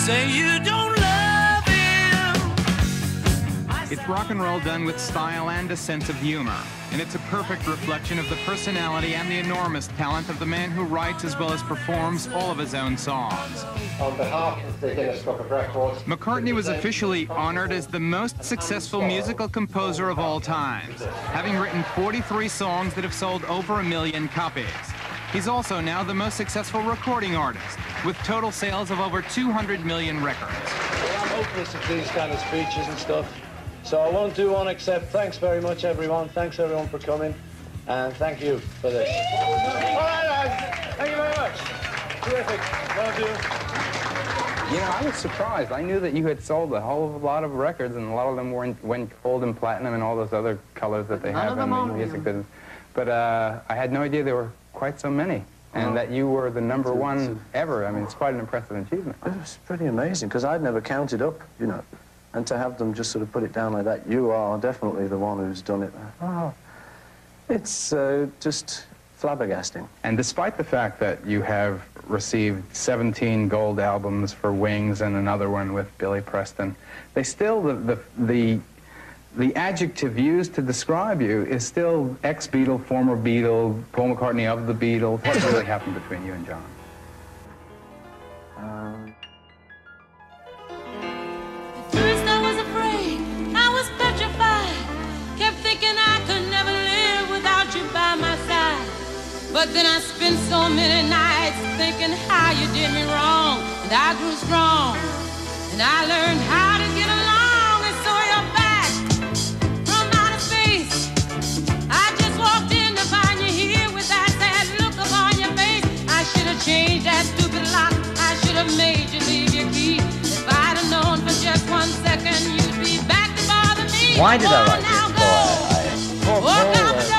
say you don't love him. It's rock and roll done with style and a sense of humor. And it's a perfect reflection of the personality and the enormous talent of the man who writes as well as performs all of his own songs. On behalf of the Guinness Book of Records, McCartney was officially honored as the most successful musical composer of all time, having written 43 songs that have sold over 1 million copies. He's also now the most successful recording artist, with total sales of over 200 million records. Well, I'm hopeless of these kind of speeches and stuff. So I won't do one except thanks very much, everyone. Thanks, everyone, for coming. And thank you for this. All right, guys. Thank you very much. Terrific. Well done. You know, I was surprised. I knew that you had sold a whole lot of records, and a lot of them went gold and platinum and all those other colors that they have in the music business. But I had no idea there were quite so many, and that you were the #1 ever. I mean, it's quite an impressive achievement. It was pretty amazing, because I'd never counted up, you know. And to have them just sort of put it down like that, you are definitely the one who's done it. Oh, it's just flabbergasting. And despite the fact that you have received 17 gold albums for Wings and another one with Billy Preston, they still, the adjective used to describe you is still ex-Beatle, former Beatle, Paul McCartney of the Beatles. What really happened between you and John? But then I spent so many nights thinking how you did me wrong, and I grew strong, and I learned how to get along, and so you're back from outer space. I just walked in to find you here with that sad look upon your face. I should have changed that stupid lock. I should have made you leave your key. If I'd have known for just 1 second you'd be back to bother me. Why did I like this? Walk out the door.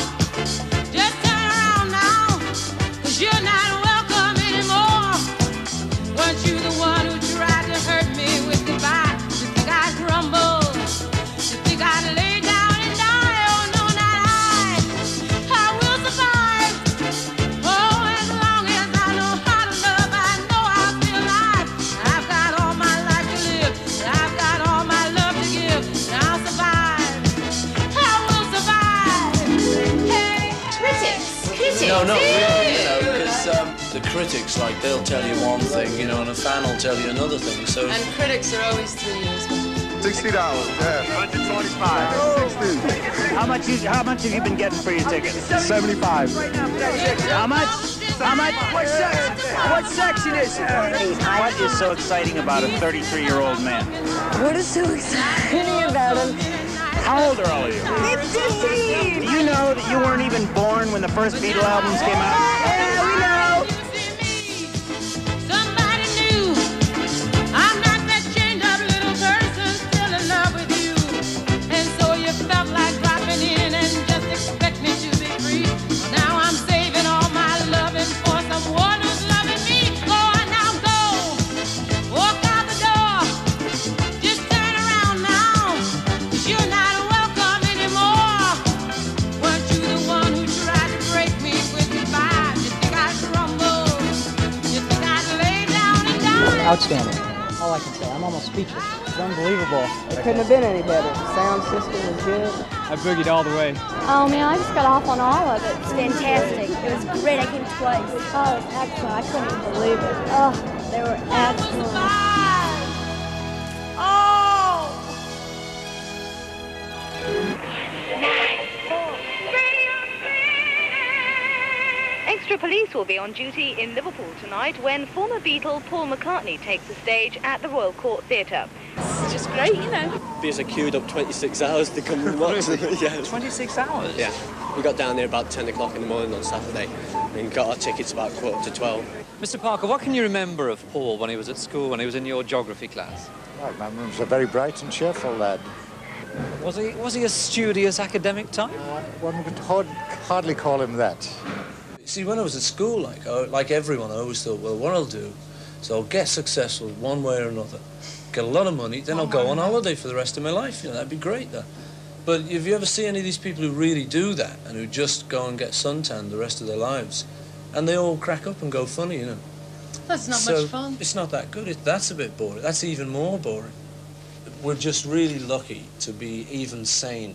You're not welcome anymore. Weren't you the one who tried to hurt me with goodbye? You think I'd crumble? You think I'd lay down and die? Oh, no, not I will survive. Oh, as long as I know how to love, I know I'll be alive. I've got all my life to live, and I've got all my love to give, and I'll survive. I will survive. Hey, critics. No, not really, you know, because the critics, like, they'll tell you one thing, you know, and a fan will tell you another thing, so... And critics are always 3 years old. $60, yeah. $125. How much have you been getting for your tickets? 75. How much? How much? What section is it? What is so exciting about a 33-year-old man? What is so exciting about him? How old are all of you? 15! Do you know that you weren't even born when the first Beatle albums came out? Yeah, we know. Somebody new. I'm not that chained up little person still in love with you. And so you felt like dropping in and just expect me to be free. Now I'm saving all my loving for someone who's loving me. Go on now, go. Walk out the door. Just turn around now. 'Cause you're not outstanding. All I can say. I'm almost speechless. It's unbelievable. It couldn't have been any better. The sound system was good. I boogied all the way. Oh man, I just got off on all of it. It's fantastic. It was great. I came twice. Oh, it was excellent. I couldn't even believe it. Oh, they were excellent. Oh! Extra police will be on duty in Liverpool tonight when former Beatle Paul McCartney takes the stage at the Royal Court Theatre. It's just great, you know. Beers are queued up 26 hours to come and watch them. Yeah. 26 hours? Yeah. We got down there about 10 o'clock in the morning on Saturday and got our tickets about 11:45. Mr. Parker, what can you remember of Paul when he was at school, when he was in your geography class? Right, man, he was a very bright and cheerful lad. Was he a studious academic type? One could hardly call him that. See, when I was at school, like everyone, I always thought, well, what I'll do is I'll get successful one way or another, get a lot of money, then I'll go on holiday for the rest of my life. You know, that'd be great, that. But if you ever see any of these people who really do that and who just go and get suntanned the rest of their lives, and they all crack up and go funny, you know. That's not So much fun. it's not that good. That's a bit boring. That's even more boring. We're just really lucky to be even sane.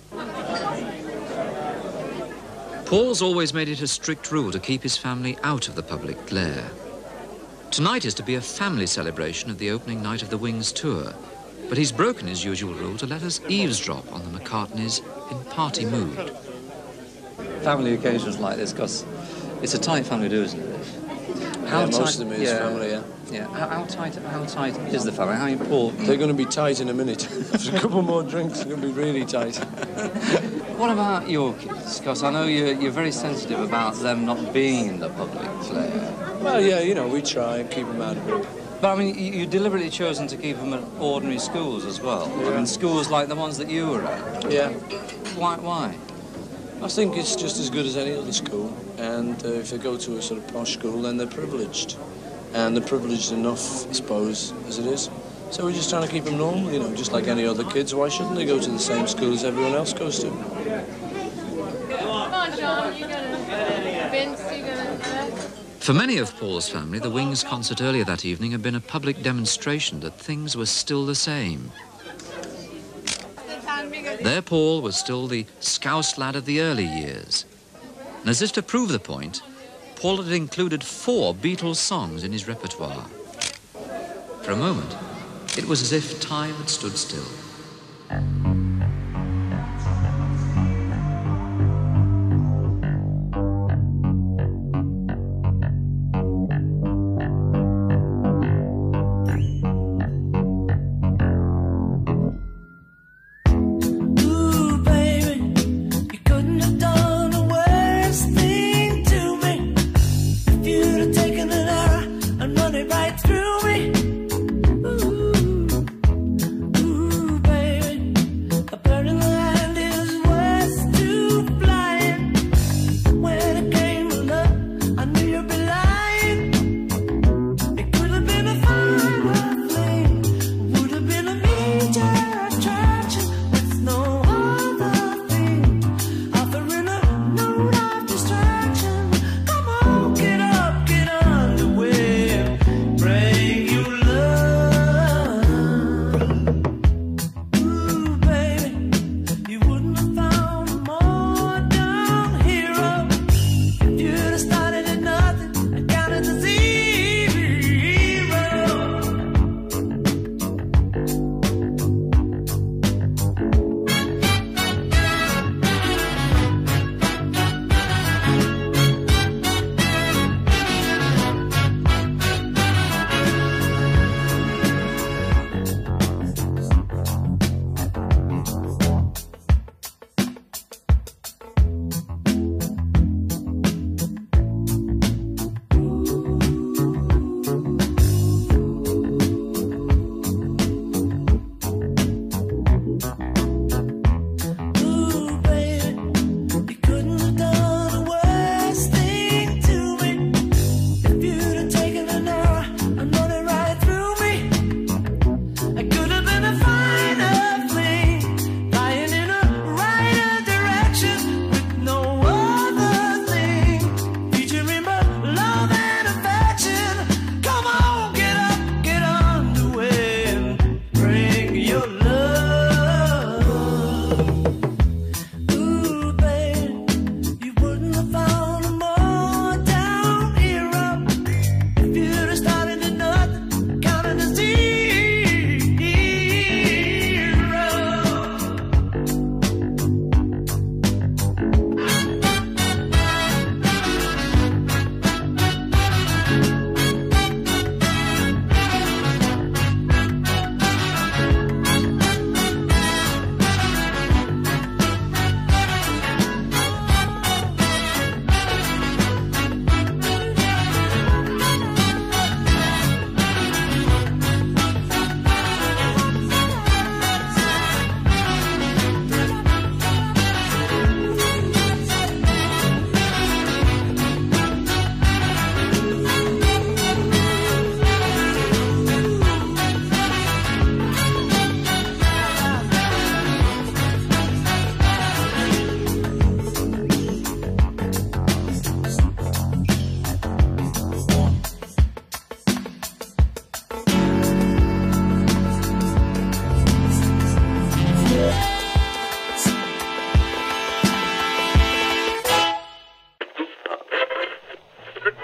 Paul's always made it a strict rule to keep his family out of the public glare. Tonight is to be a family celebration of the opening night of the Wings tour, but he's broken his usual rule to let us eavesdrop on the McCartneys in party mood. Family occasions like this, because it's a tight family do, isn't it? How most of them is family, yeah. Yeah. How tight is the family? How important? They're going to be tight in a minute. After a couple more drinks, they're going to be really tight. What about your kids? Because I know you're very sensitive about them not being in the public glare. Well, yeah, you know, we try and keep them out of it. But, I mean, you deliberately chosen to keep them at ordinary schools as well. Yeah. I mean, schools like the ones that you were at. Yeah. Why? I think it's just as good as any other school. And if they go to a sort of posh school, then they're privileged. And they're privileged enough, I suppose, as it is. So we're just trying to keep them normal, you know, just like any other kids. Why shouldn't they go to the same school as everyone else goes to? Come on, John, you gonna... Vince, you gonna... For many of Paul's family, the Wings concert earlier that evening had been a public demonstration that things were still the same. Their Paul was still the Scouse lad of the early years. And as if to prove the point, Paul had included 4 Beatles songs in his repertoire. For a moment, it was as if time had stood still. Ooh,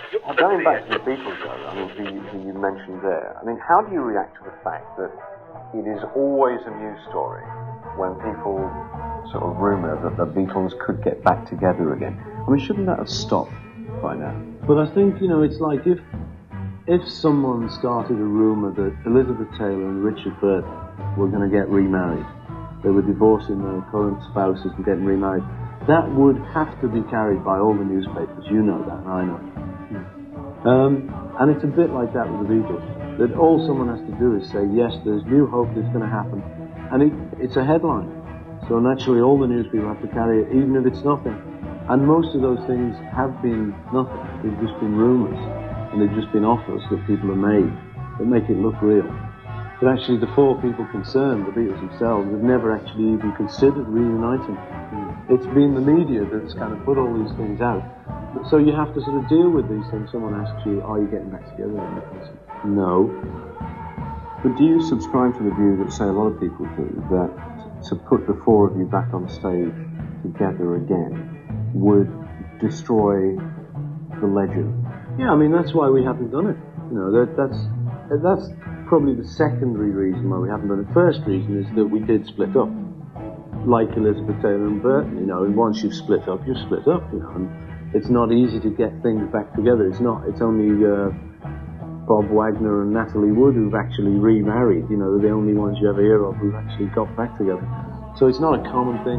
Going back to the Beatles, though, I mean, who you mentioned there, I mean, how do you react to the fact that it is always a news story when people sort of rumour that the Beatles could get back together again? I mean, shouldn't that have stopped by now? But I think, you know, it's like if someone started a rumour that Elizabeth Taylor and Richard Burton were going to get remarried, they were divorcing their current spouses and getting remarried, that would have to be carried by all the newspapers. You know that, and I know. And it's a bit like that with the Beatles, that all someone has to do is say, yes, there's new hope that's going to happen, and it's a headline. So naturally all the news people have to carry it, even if it's nothing. And most of those things have been nothing. They've just been rumours, and they've just been offers that people have made that make it look real. But actually the four people concerned, the Beatles themselves, have never actually even considered reuniting. It's been the media that's kind of put all these things out. So you have to sort of deal with these things. Someone asks you, are you getting back together? And you can say, no. But do you subscribe to the view that, say, a lot of people do, that to put the four of you back on stage together again would destroy the legend? Yeah, I mean, that's why we haven't done it. You know, that's probably the secondary reason why we haven't done it. First reason is that we did split up, like Elizabeth Taylor and Burton. You know, and once you've split up, you've split up. You know, and it's not easy to get things back together. It's not. It's only Bob Wagner and Natalie Wood who've actually remarried. You know, they're the only ones you ever hear of who've actually got back together. So it's not a common thing.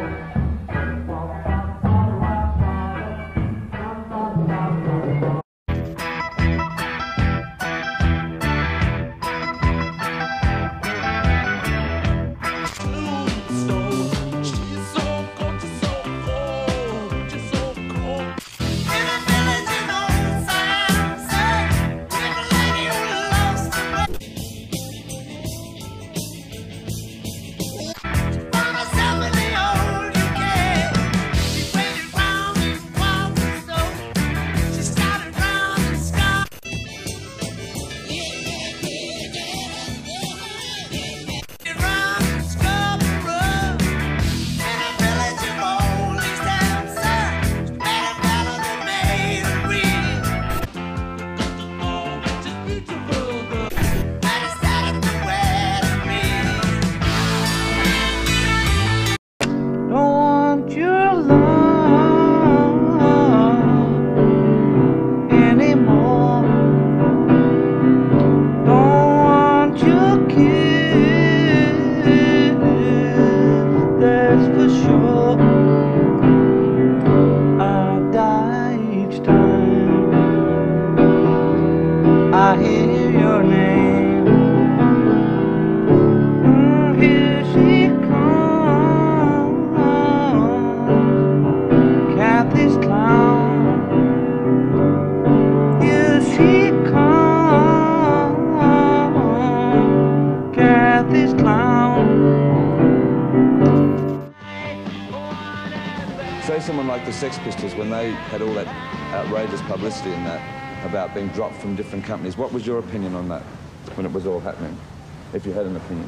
Someone like the Sex Pistols, when they had all that outrageous publicity and that about being dropped from different companies, what was your opinion on that when it was all happening, if you had an opinion?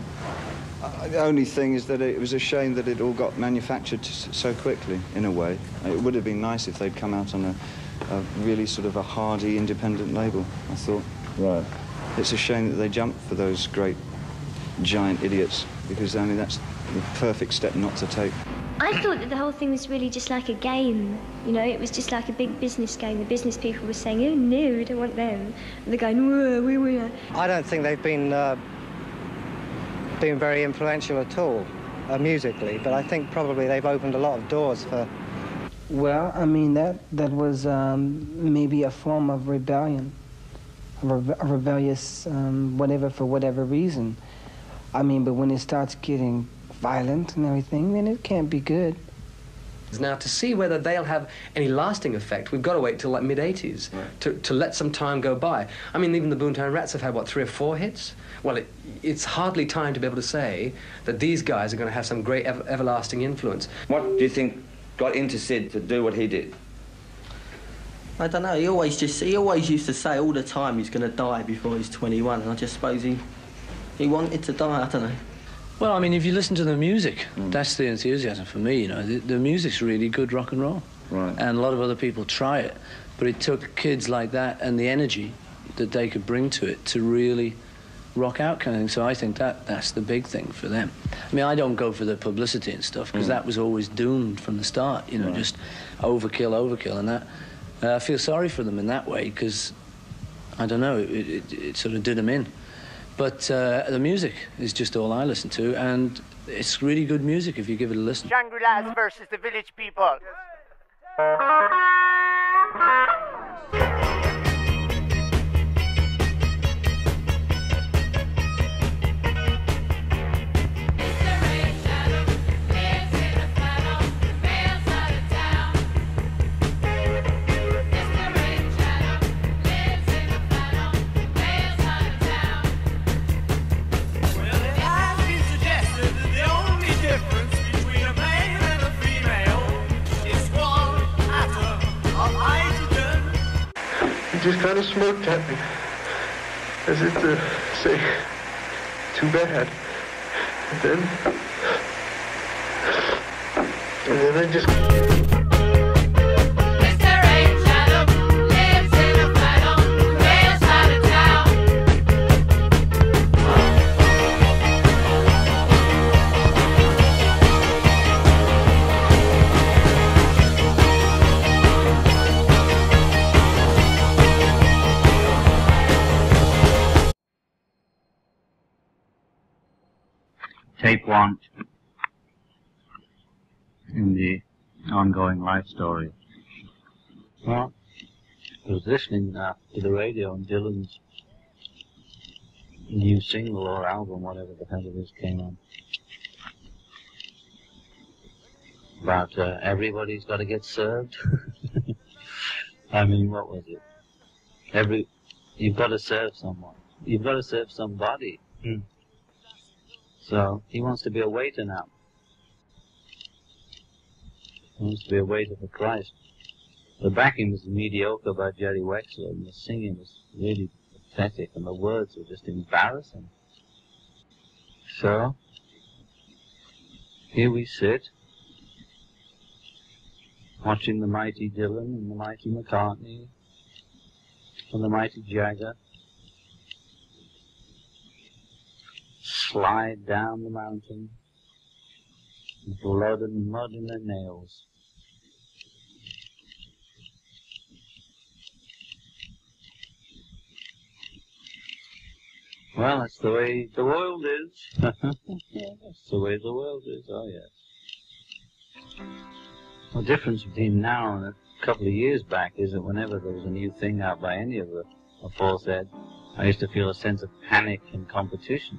The only thing is that it was a shame that it all got manufactured so quickly, in a way. It would have been nice if they'd come out on a really sort of a hardy, independent label, I thought. Right. It's a shame that they jumped for those great, giant idiots, because, I mean, that's the perfect step not to take. I thought that the whole thing was really just like a game, you know, it was just like a big business game. The business people were saying, oh no, we don't want them. And they're going, whoa, we will. I don't think they've been very influential at all, musically, but I think probably they've opened a lot of doors for... Well, I mean, that was maybe a form of rebellion, a rebellious whatever, for whatever reason. I mean, but when it starts getting violent and everything, then it can't be good. Now, to see whether they'll have any lasting effect, we've got to wait till like mid-80s to let some time go by. I mean, even the Boomtown Rats have had, what, 3 or 4 hits? Well, it's hardly time to be able to say that these guys are going to have some great everlasting influence. What do you think got into Sid to do what he did? I don't know, he always used to say all the time he's going to die before he's 21, and I just suppose he wanted to die, I don't know. Well, I mean, if you listen to the music, that's the enthusiasm for me, you know. The music's really good rock and roll. Right. And a lot of other people try it. But it took kids like that and the energy that they could bring to it to really rock out kind of thing. So I think that's the big thing for them. I mean, I don't go for the publicity and stuff because that was always doomed from the start, you know, just overkill, and that. I feel sorry for them in that way because, I don't know, it sort of did them in. But the music is just all I listen to, and it's really good music if you give it a listen. Shangri-Las versus the Village People. Just kind of smirked at me, as if to say, too bad. And then I just... Tape 1 in the ongoing life story. Well, I was listening to the radio and Dylan's new single or album, whatever the hell it is, came on. About everybody's got to get served. I mean, what was it? You've got to serve someone. You've got to serve somebody. So he wants to be a waiter now. He wants to be a waiter for Christ. The backing was mediocre by Jerry Wexler, and the singing was really pathetic, and the words were just embarrassing. So here we sit, watching the mighty Dylan and the mighty McCartney and the mighty Jagger slide down the mountain, blood and mud in their nails. Well, that's the way the world is. That's the way the world is, oh yes. The difference between now and a couple of years back is that whenever there was a new thing out by any of the aforesaid, I used to feel a sense of panic and competition.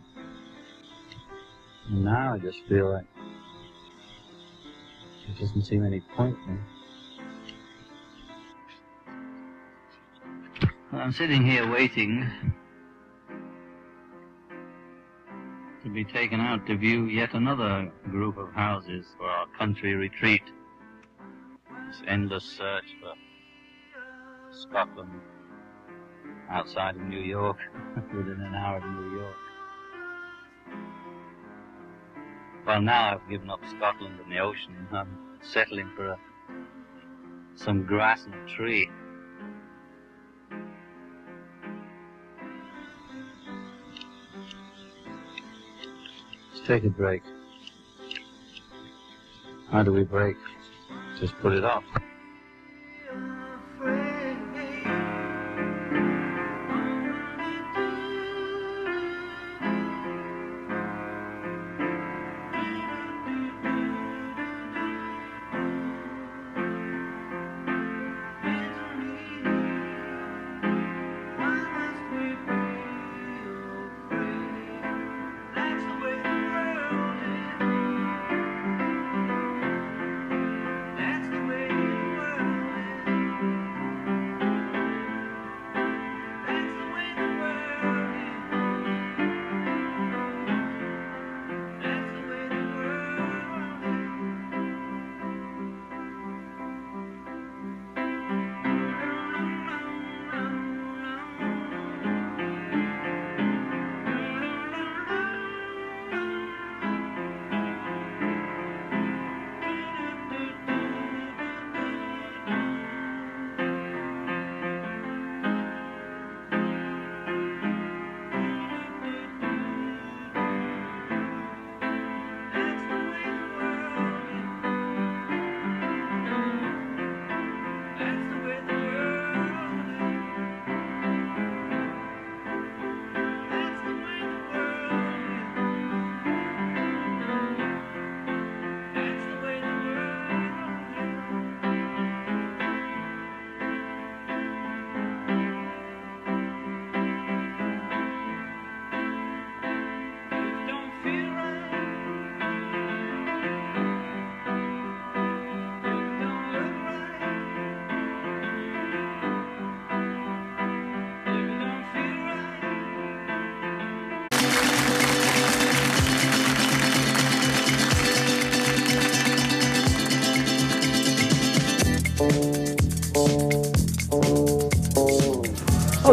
And now I just feel like there doesn't seem any point now. Well, I'm sitting here waiting to be taken out to view yet another group of houses for our country retreat. This endless search for Scotland outside of New York, within an hour of New York. Well, now I've given up Scotland and the ocean. I'm settling for some grass and a tree. Let's take a break. How do we break? Just put it off. That's the way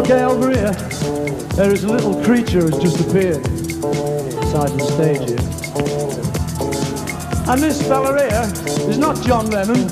Okay, over here, there is a little creature who's just appeared aside from the stage here. And this fella here is not John Lennon.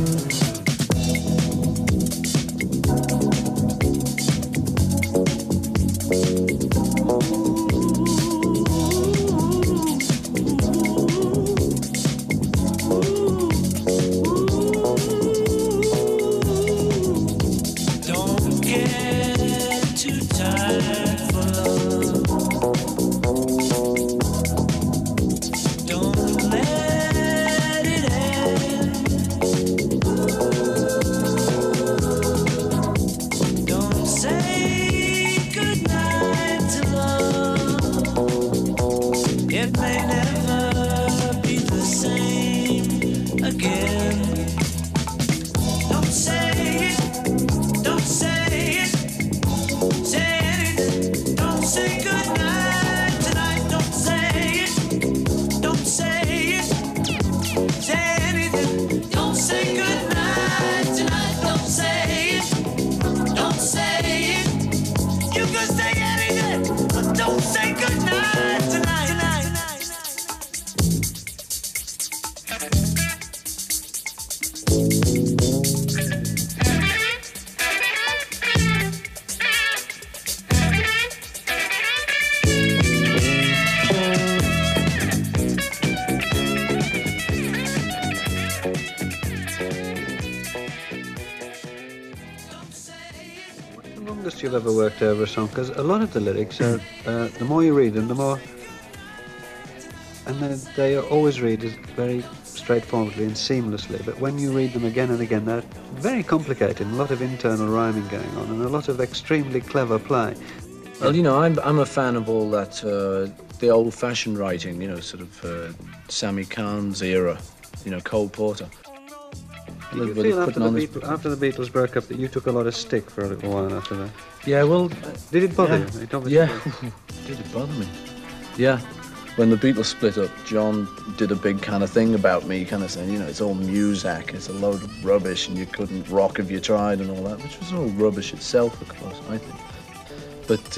You've ever worked over a song, because a lot of the lyrics are the more you read them, the more, and they always read as very straightforwardly and seamlessly, but when you read them again and again, they're very complicated, a lot of internal rhyming going on and a lot of extremely clever play. Well, you know, I'm a fan of all that the old-fashioned writing, you know, sort of Sammy Cahn's era, you know, Cole Porter. Did you feel after the Beatles broke up that you took a lot of stick for a little while after that? Yeah, well... Did it bother you? Yeah, did it bother me? Yeah. When the Beatles split up, John did a big kind of thing about me, kind of saying, you know, it's all Muzak, it's a load of rubbish, and you couldn't rock if you tried and all that, which was all rubbish itself, of course, I think. But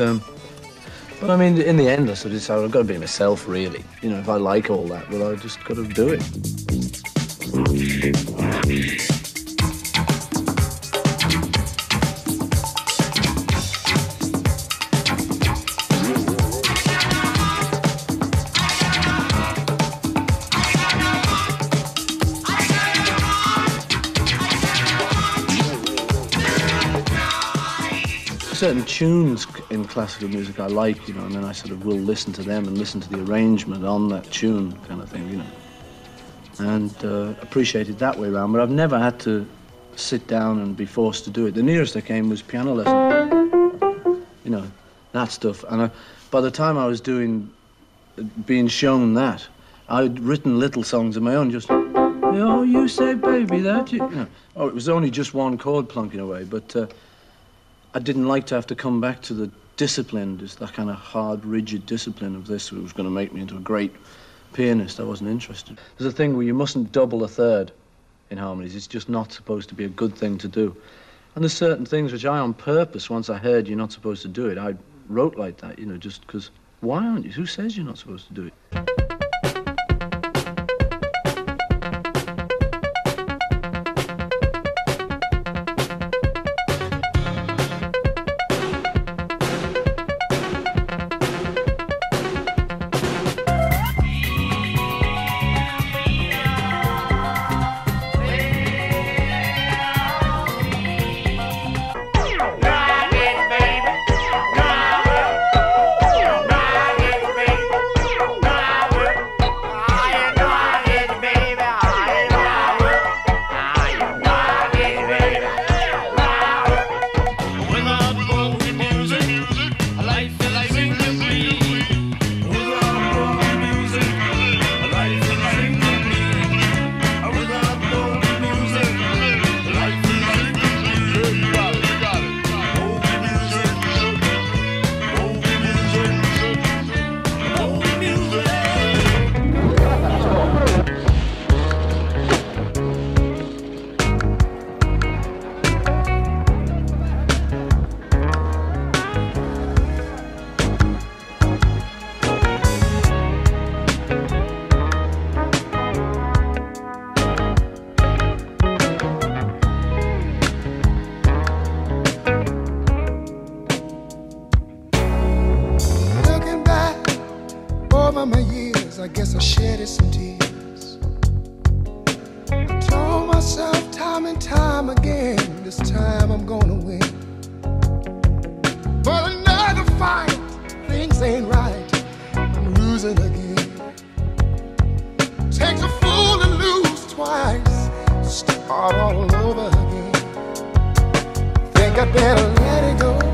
I mean, in the end, I sort of decided I've got to be myself, really. You know, if I like all that, well, I just got to do it. Certain tunes in classical music I like, you know, and then I sort of will listen to them and listen to the arrangement on that tune, kind of thing, you know, and appreciate it that way around. But I've never had to sit down and be forced to do it. The nearest I came was piano lesson, you know, that stuff. And by the time I was being shown that, I'd written little songs of my own, just, oh, you say baby that, you know. Oh, it was only just one chord plunking away, but I didn't like to have to come back to the discipline, just that kind of hard, rigid discipline of this, which was going to make me into a great pianist. I wasn't interested. There's a thing where you mustn't double a third in harmonies. It's just not supposed to be a good thing to do. And there's certain things which I, on purpose, once I heard you're not supposed to do it, I wrote like that, you know, just because, why aren't you? Who says you're not supposed to do it? I guess I shedded some tears. I told myself time and time again, this time I'm gonna win. But another fight, things ain't right, I'm losing again. Takes a fool to lose twice, start all over again. Think I'd better let it go.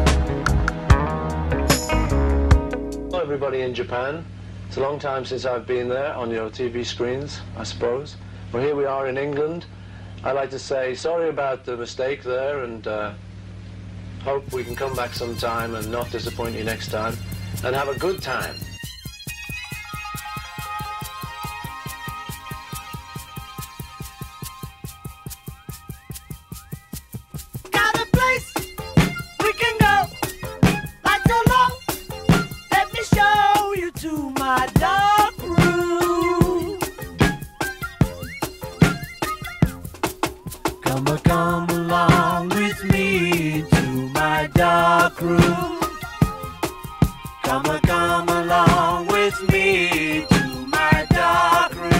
Hello everybody in Japan. It's a long time since I've been there on your TV screens, I suppose. Well, here we are in England. I'd like to say sorry about the mistake there, and hope we can come back sometime and not disappoint you next time, and have a good time. Got a place we can go, like so long. Let me show you to my dark room. Come along with me to my dark room. Come along with me to my dark room.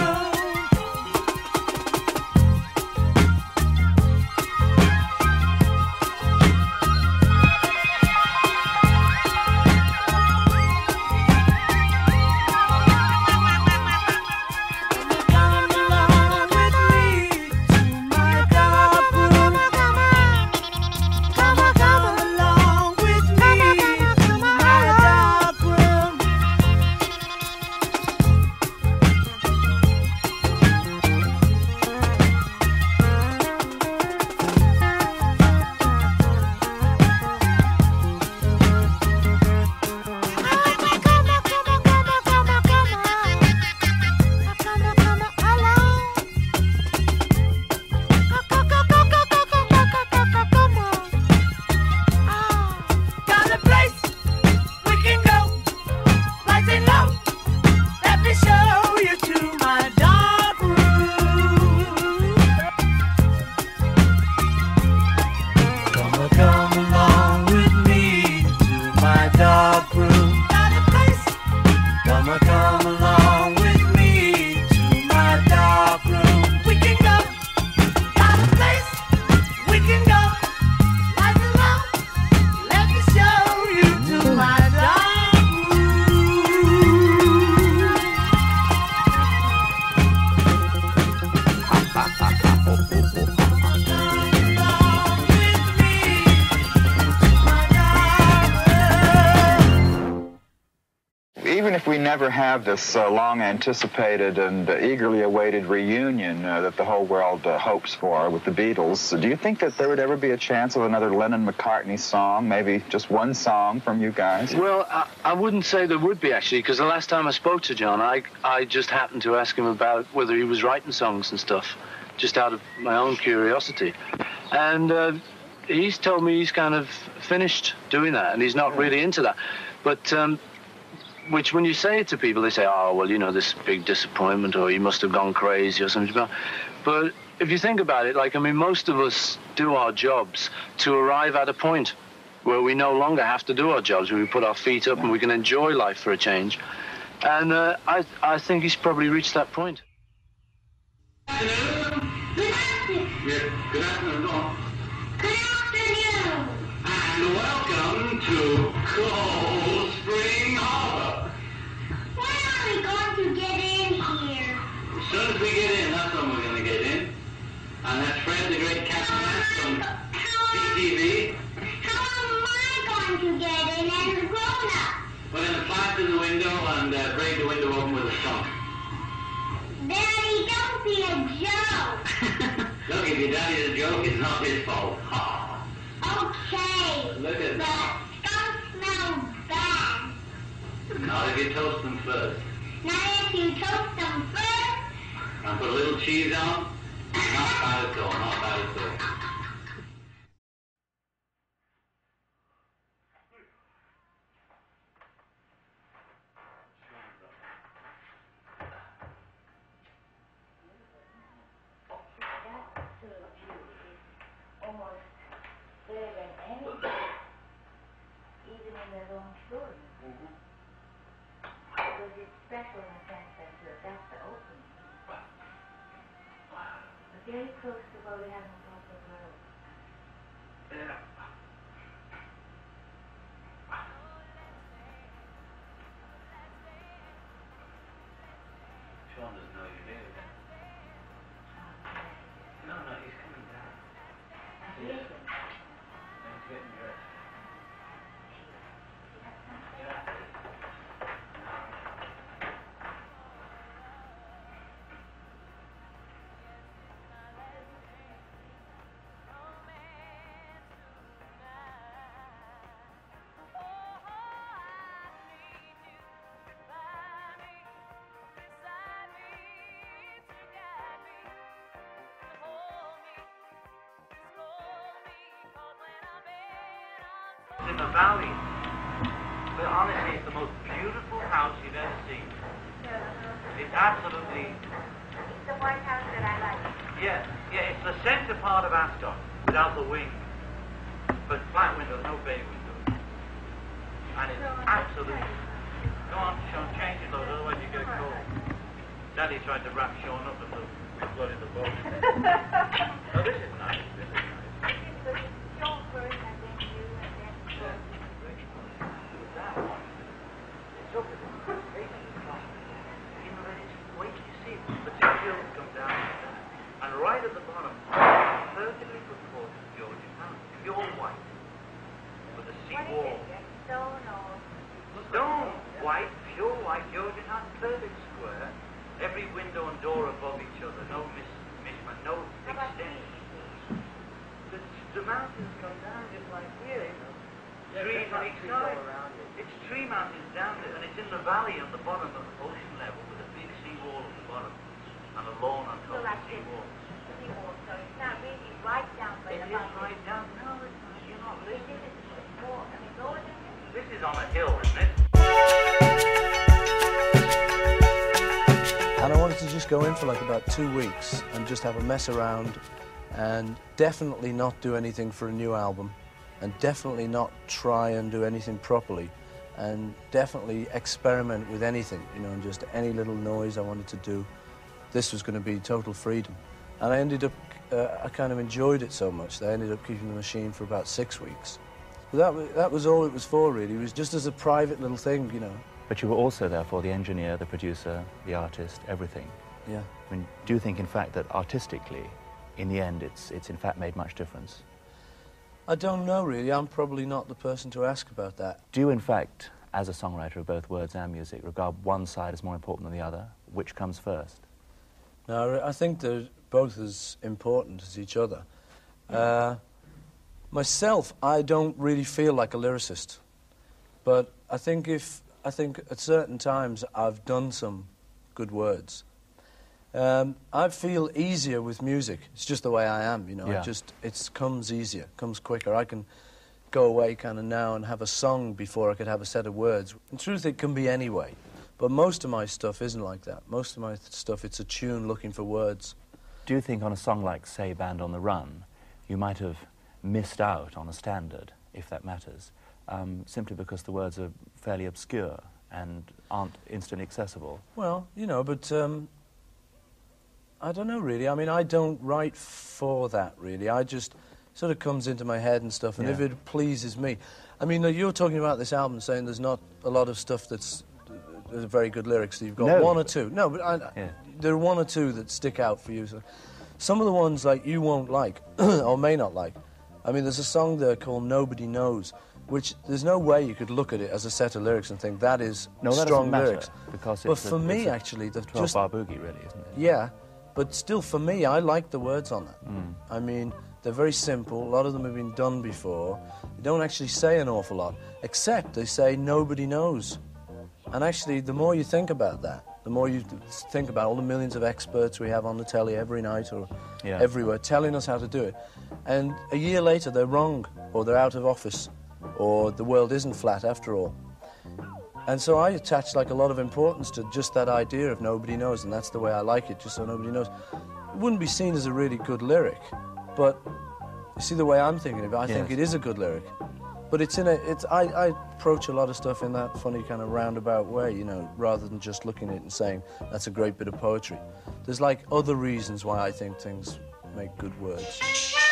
Got a place we can go, lights and low. Let me show you to my dark room. Come along with me to my dark room. Got a place. Come along with me to my dark room. We can go. Got a place we can go, lights and low. Let me show you to my dark Even if we never have this long-anticipated and eagerly awaited reunion that the whole world hopes for with the Beatles, do you think that there would ever be a chance of another Lennon-McCartney song, maybe just one song from you guys? Well, I wouldn't say there would be, actually, because the last time I spoke to John, I just happened to ask him about whether he was writing songs and stuff, just out of my own curiosity. And he's told me he's kind of finished doing that, and he's not really into that. But which, when you say it to people, they say, oh, well, you know, this big disappointment, or he must have gone crazy or something. But if you think about it, like, I mean, most of us do our jobs to arrive at a point where we no longer have to do our jobs, where we put our feet up and we can enjoy life for a change. And I think he's probably reached that point. Good afternoon. Good afternoon. And welcome to Cold Spring Harbor. When are we going to get in here? As soon as we get in, that's when we're going to get in. And that's Fred, the great Captain from CTV. How am I going to get in as a grown-up? We're going to climb through the window and break the window open with a stone. Daddy, don't be a joke. Look, if your daddy is a joke, it's not his fault. Okay. Look at that. Don't smell bad. Not if you toast them first. Not if you toast them first? And put a little cheese on? Not bad at all, not bad at all. is it special in the sense that that's the opening? But very close to what we have in Top of the World. Yeah. Sean doesn't know you're here. No, he's coming down. Yes. He's getting dressed. In the valley, but honestly, it's the most beautiful house you've ever seen. It's absolutely. It's the White House that I like. Yeah, it's the centre part of Ascot without the wing, but flat windows, no bay windows, and it's absolutely. Go on, Sean, change your clothes, otherwise you get a cold. Daddy tried to wrap Sean up until we flooded the boat. Oh, this is nice. This is nice. Sean first, and then you, and then. Wait till you see it. The two hills come down, and right at the bottom, perfectly proportioned Georgian house, pure white, with a sea wall. Stone or? Stone, white, pure white Georgian house, perfect square, every window and door above each other, no mishmash, no extension. The mountains come down just like here, you know. Trees on each side. It's tree mountains down there, and it's in the valley on the bottom of the ocean level with a big sea wall at the bottom and a lawn on top of the sea wall. So it's not really right down by the mountain. It is right down. No, it's not. You're not listening. It's more, I mean, lower than this. This is on a hill, isn't it? And I wanted to just go in for like about 2 weeks and just have a mess around and definitely not do anything for a new album and definitely not try and do anything properly and definitely experiment with anything, you know, and just any little noise I wanted to do. This was going to be total freedom. And I ended up, I kind of enjoyed it so much that I ended up keeping the machine for about 6 weeks. But that was all it was for, really. It was just as a private little thing, you know. But you were also, therefore, the engineer, the producer, the artist, everything. Yeah. I mean, do you think, in fact, that artistically, in the end, it's in fact made much difference? I don't know, really. I'm probably not the person to ask about that. Do you, in fact, as a songwriter of both words and music, regard one side as more important than the other? Which comes first? No, I think they're both as important as each other. Myself, I don't really feel like a lyricist. But I think at certain times I've done some good words. I feel easier with music. It's just the way I am, you know. Yeah. It comes easier, comes quicker. I can go away kind of now and have a song before I could have a set of words. In truth, it can be any way. But most of my stuff isn't like that. Most of my stuff, it's a tune looking for words. Do you think on a song like, say, Band on the Run, you might have missed out on a standard, if that matters, simply because the words are fairly obscure and aren't instantly accessible? Well, you know, but I don't know, really. I mean, I don't write for that, really. I just sort of comes into my head and stuff, and Yeah. if it pleases me. I mean, you're talking about this album saying there's not a lot of stuff that's very good lyrics. You've got No, one or two. No, but there are one or two that stick out for you. So some of the ones, like, you won't like, or may not like. I mean, there's a song there called Nobody Knows, which there's no way you could look at it as a set of lyrics and think that is No, that strong doesn't matter, lyrics. because but it's for me, it's a actually, the 12-bar boogie, really, isn't it? Yeah, but still, for me, I like the words on that. Mm. I mean, they're very simple. A lot of them have been done before. They don't actually say an awful lot, except they say nobody knows. And actually, the more you think about that, the more you think about all the millions of experts we have on the telly every night or everywhere telling us how to do it. And a year later, they're wrong, or they're out of office, or the world isn't flat after all. And so I attach like a lot of importance to just that idea of nobody knows, and that's the way I like it, just so nobody knows. It wouldn't be seen as a really good lyric, but you see the way I'm thinking of it, I think it is a good lyric. But I approach a lot of stuff in that funny kind of roundabout way, you know, rather than just looking at it and saying, that's a great bit of poetry. There's like other reasons why I think things make good words.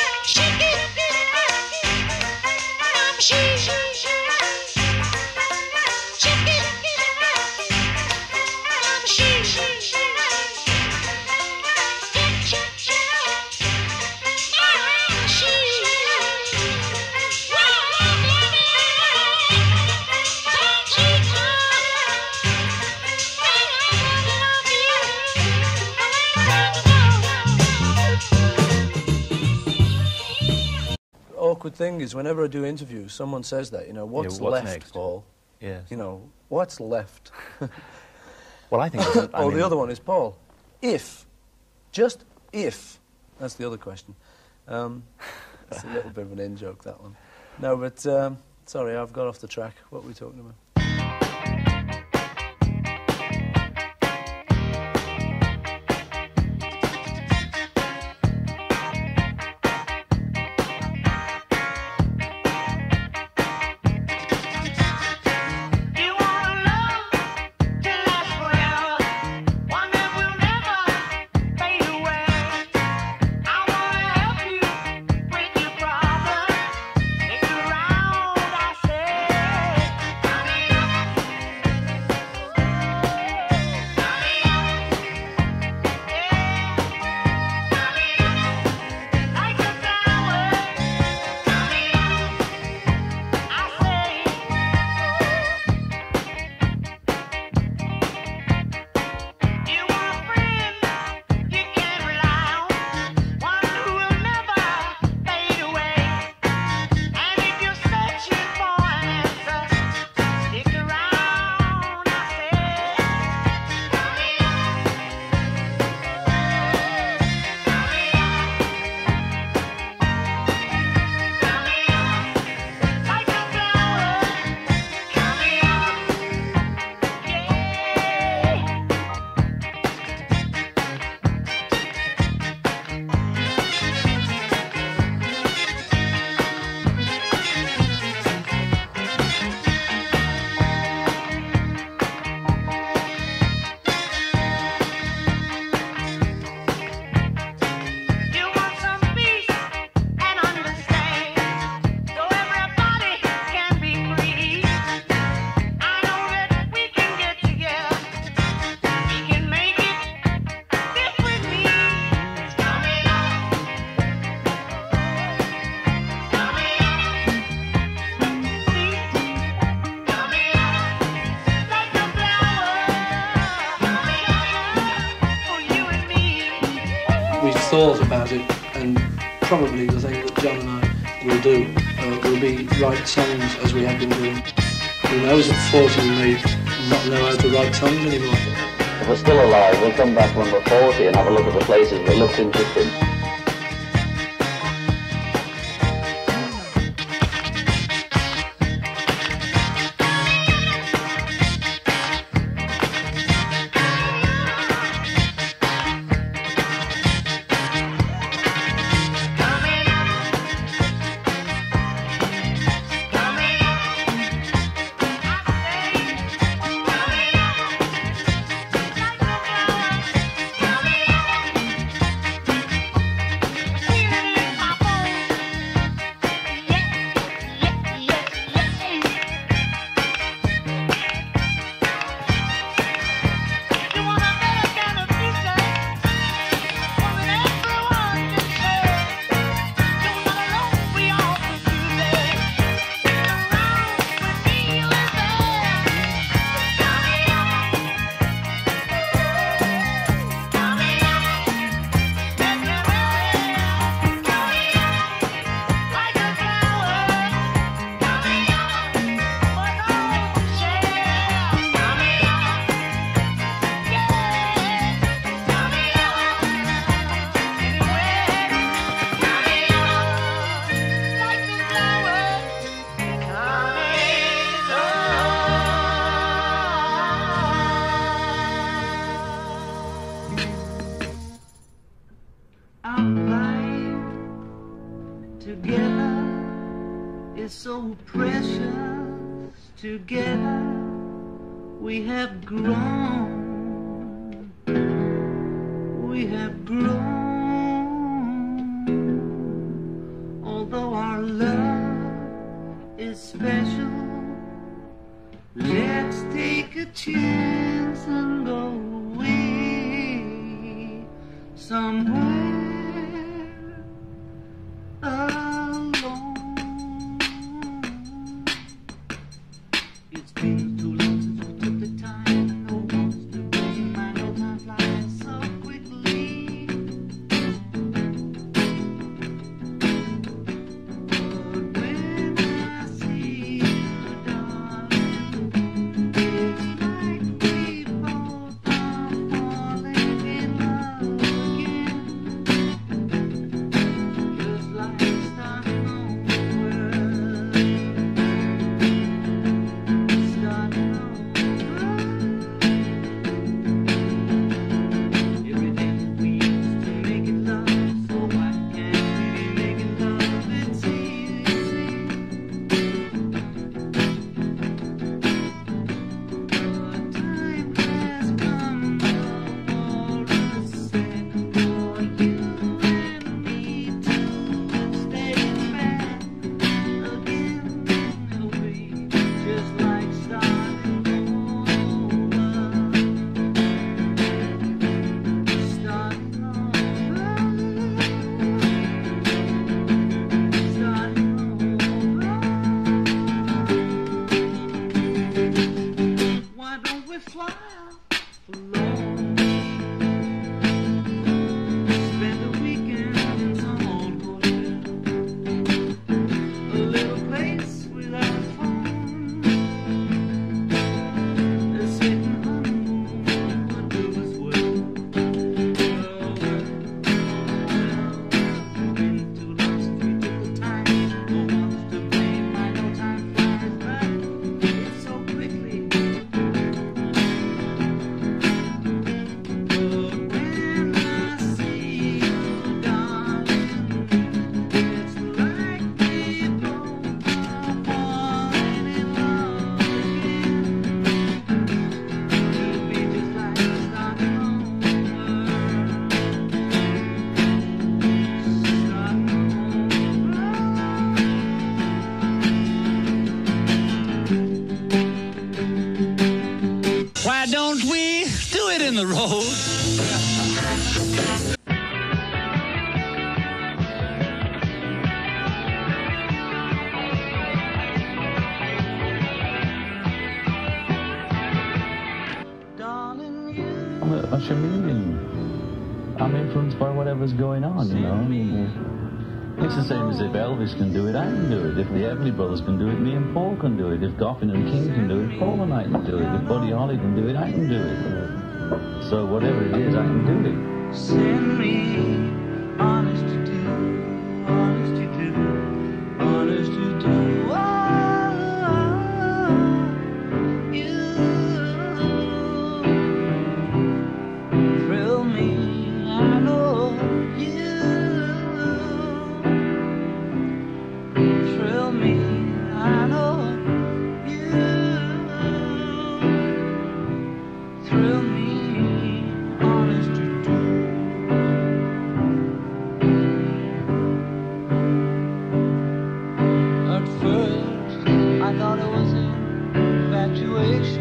Awkward thing is, whenever I do interviews, someone says that, you know, what's left, next? Paul? Yes. You know, what's left? Well, I think... The other one is, Paul, just if, that's the other question. It's a little bit of an in-joke, that one. No, but, sorry, I've got off the track. What were we talking about? Thought about it, and probably the thing that John and I will do will be write songs as we have been doing. Who knows, at 40 we may not know how to write songs anymore. If we're still alive, we'll come back when we're 40 and have a look at the places that looked interesting. precious. Together we have grown. We have grown. Although our love is special, let's take a chance and go away somewhere alone. It's been too long since we took the time. No one's to blame. I know time flies so quickly. But when I see you, darling, it's like we both are falling in love again. Just like starting over. Starting over. Every day we used to make it love, so why can't we be making love? It's easy. But time has come for us, and for you and me to stay back again in a way, just like starting over. Starting over. Starting over. Why don't we fly out alone? Spend a weekend in some old hotel, a little place without a phone. A sitting honeymoon would do us well. It's been too long since we took the time. No one's to blame. I know time flies by. It's so quickly. But when I see you, darling, it's like we both are falling in love again. It'll be just like starting over. Why don't we do it in the road? I'm a chameleon. I'm influenced by whatever's going on, you know. I mean, it's the same as if Elvis can do it, I can do it. If the Everly Brothers can do it, me and Paul can do it. If Goffin and King can do it, Paul and I can do it. If Buddy Holly can do it, I can do it. So whatever it is, I can do it. Send me honest to do, honest to do, honest to do. You thrill me, I know you thrill me, I know you thrill me, honest to do. At first, I thought it was infatuation,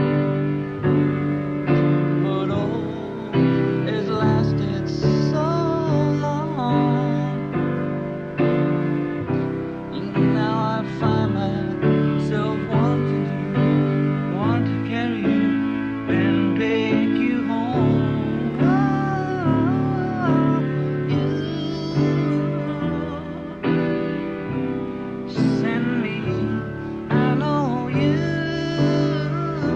but oh, it lasted so long. Now I find myself wanting you, want to carry you and take you home. You send me, I know you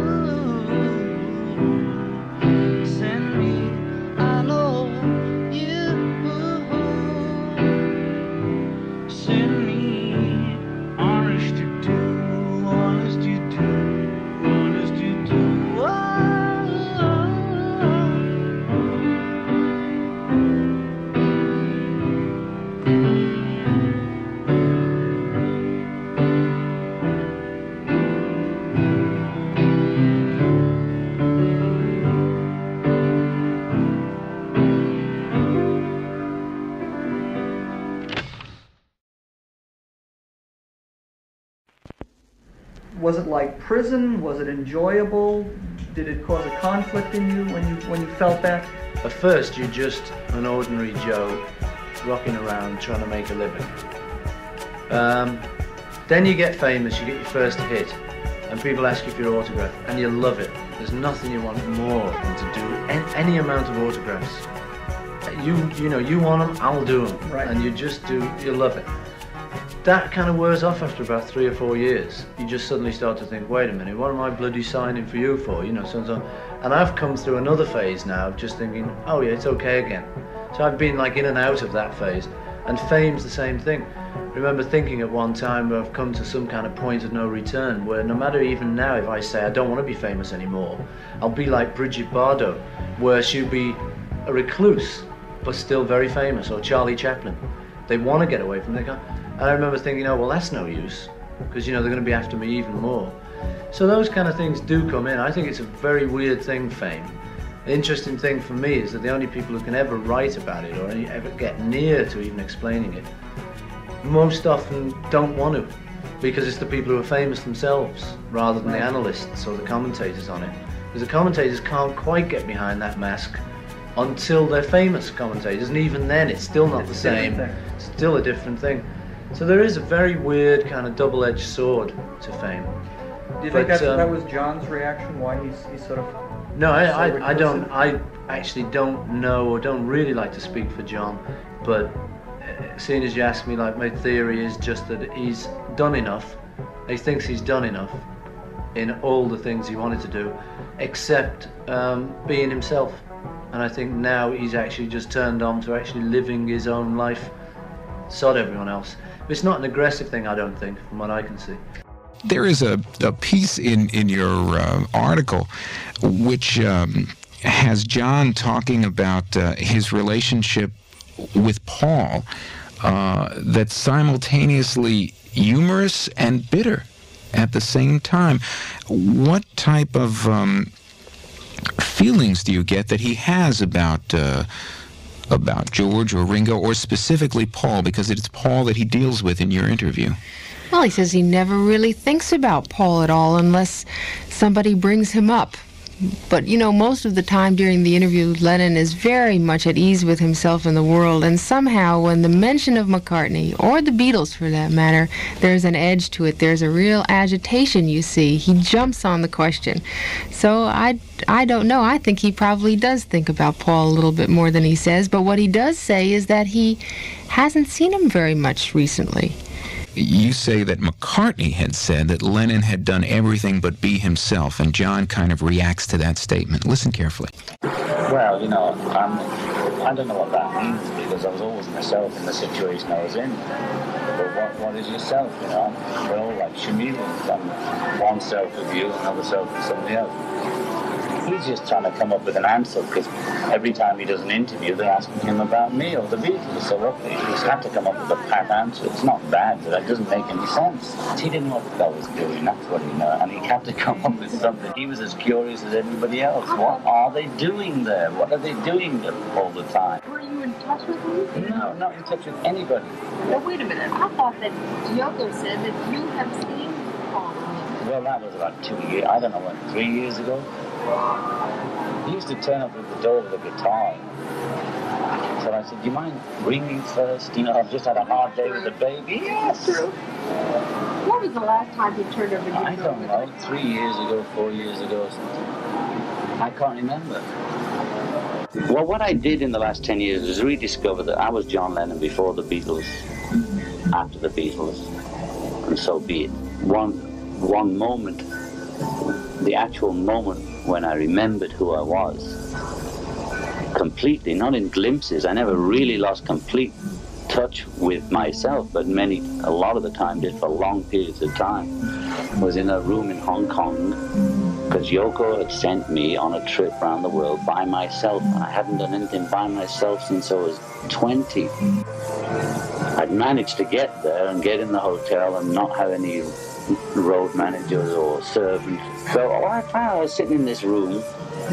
Was it like prison? Was it enjoyable? Did it cause a conflict in you when you felt that? At first, you're just an ordinary Joe rocking around trying to make a living. Then you get famous, you get your first hit, and people ask you for your autograph, and you love it. There's nothing you want more than to do any amount of autographs. You know, you want them, I'll do them, right. And you love it. That kind of wears off after about 3 or 4 years. You just suddenly start to think, wait a minute, what am I bloody signing for you for? You know, so and so. And I've come through another phase now, just thinking, oh yeah, it's okay again. So I've been like in and out of that phase. And fame's the same thing. I remember thinking at one time where I've come to some kind of point of no return, where no matter even now if I say I don't want to be famous anymore, I'll be like Bridget Bardot, where she'll be a recluse, but still very famous, or Charlie Chaplin. They want to get away from it. And I remember thinking, oh, well, that's no use, because, you know, they're going to be after me even more. So those kind of things do come in. I think it's a very weird thing, fame. The interesting thing for me is that the only people who can ever write about it or ever get near to even explaining it, most often don't want to, because it's the people who are famous themselves, rather than the analysts or the commentators on it. Because the commentators can't quite get behind that mask until they're famous commentators, and even then it's still not the same. It's still a different thing. So there is a very weird kind of double-edged sword to fame. Do you think that was John's reaction, why he's sort of... No, I don't. I actually don't know, or don't really like to speak for John, but seeing as you asked me, like, my theory is just that he's done enough. He thinks he's done enough in all the things he wanted to do, except being himself. And I think now he's actually just turned on to actually living his own life. Sod everyone else. But it's not an aggressive thing, I don't think, from what I can see. There is a piece in your article which has John talking about his relationship with Paul that's simultaneously humorous and bitter at the same time. What type of feelings do you get that he has about George or Ringo, or specifically Paul, because it's Paul that he deals with in your interview? Well, he says he never really thinks about Paul at all unless somebody brings him up. But, you know, most of the time during the interview, Lennon is very much at ease with himself and the world, and somehow when the mention of McCartney, or the Beatles for that matter, there's an edge to it. There's a real agitation, you see. He jumps on the question. So I don't know. I think he probably does think about Paul a little bit more than he says, but what he does say is that he hasn't seen him very much recently. You say that McCartney had said that Lennon had done everything but be himself, and John kind of reacts to that statement. Listen carefully. Well, you know, I don't know what that means, because I was always myself in the situation I was in. But what is yourself, you know? We're all like chameleons, from one self of you, another self of somebody else. He's just trying to come up with an answer, because every time he does an interview, they're asking him about me or the Beatles. So look, he's had to come up with a pat answer. It's not bad, but that doesn't make any sense. He didn't know what I was doing, that's what he knew, and he had to come up with something. He was as curious as everybody else. What are they doing there? What are they doing all the time? Were you in touch with him? No, not in touch with anybody. Now, wait a minute. I thought that Yoko said that you have seen Paul. Well, that was about 2 years, I don't know, what, 3 years ago? He used to turn up at the door with a guitar. So I said, do you mind ringing first? You know, I've just had a hard day with the baby. Yes! True. When was the last time he turned over your door? I don't know, 3 years ago, 4 years ago or something. I can't remember. Well, what I did in the last 10 years was rediscover that I was John Lennon before the Beatles, after the Beatles, and so be it. One moment, the actual moment when I remembered who I was, completely, not in glimpses. I never really lost complete touch with myself, but a lot of the time did for long periods of time. Was in a room in Hong Kong, because Yoko had sent me on a trip around the world by myself. I hadn't done anything by myself since I was 20. I'd managed to get there and get in the hotel and not have any road managers or servants. So I found I was sitting in this room,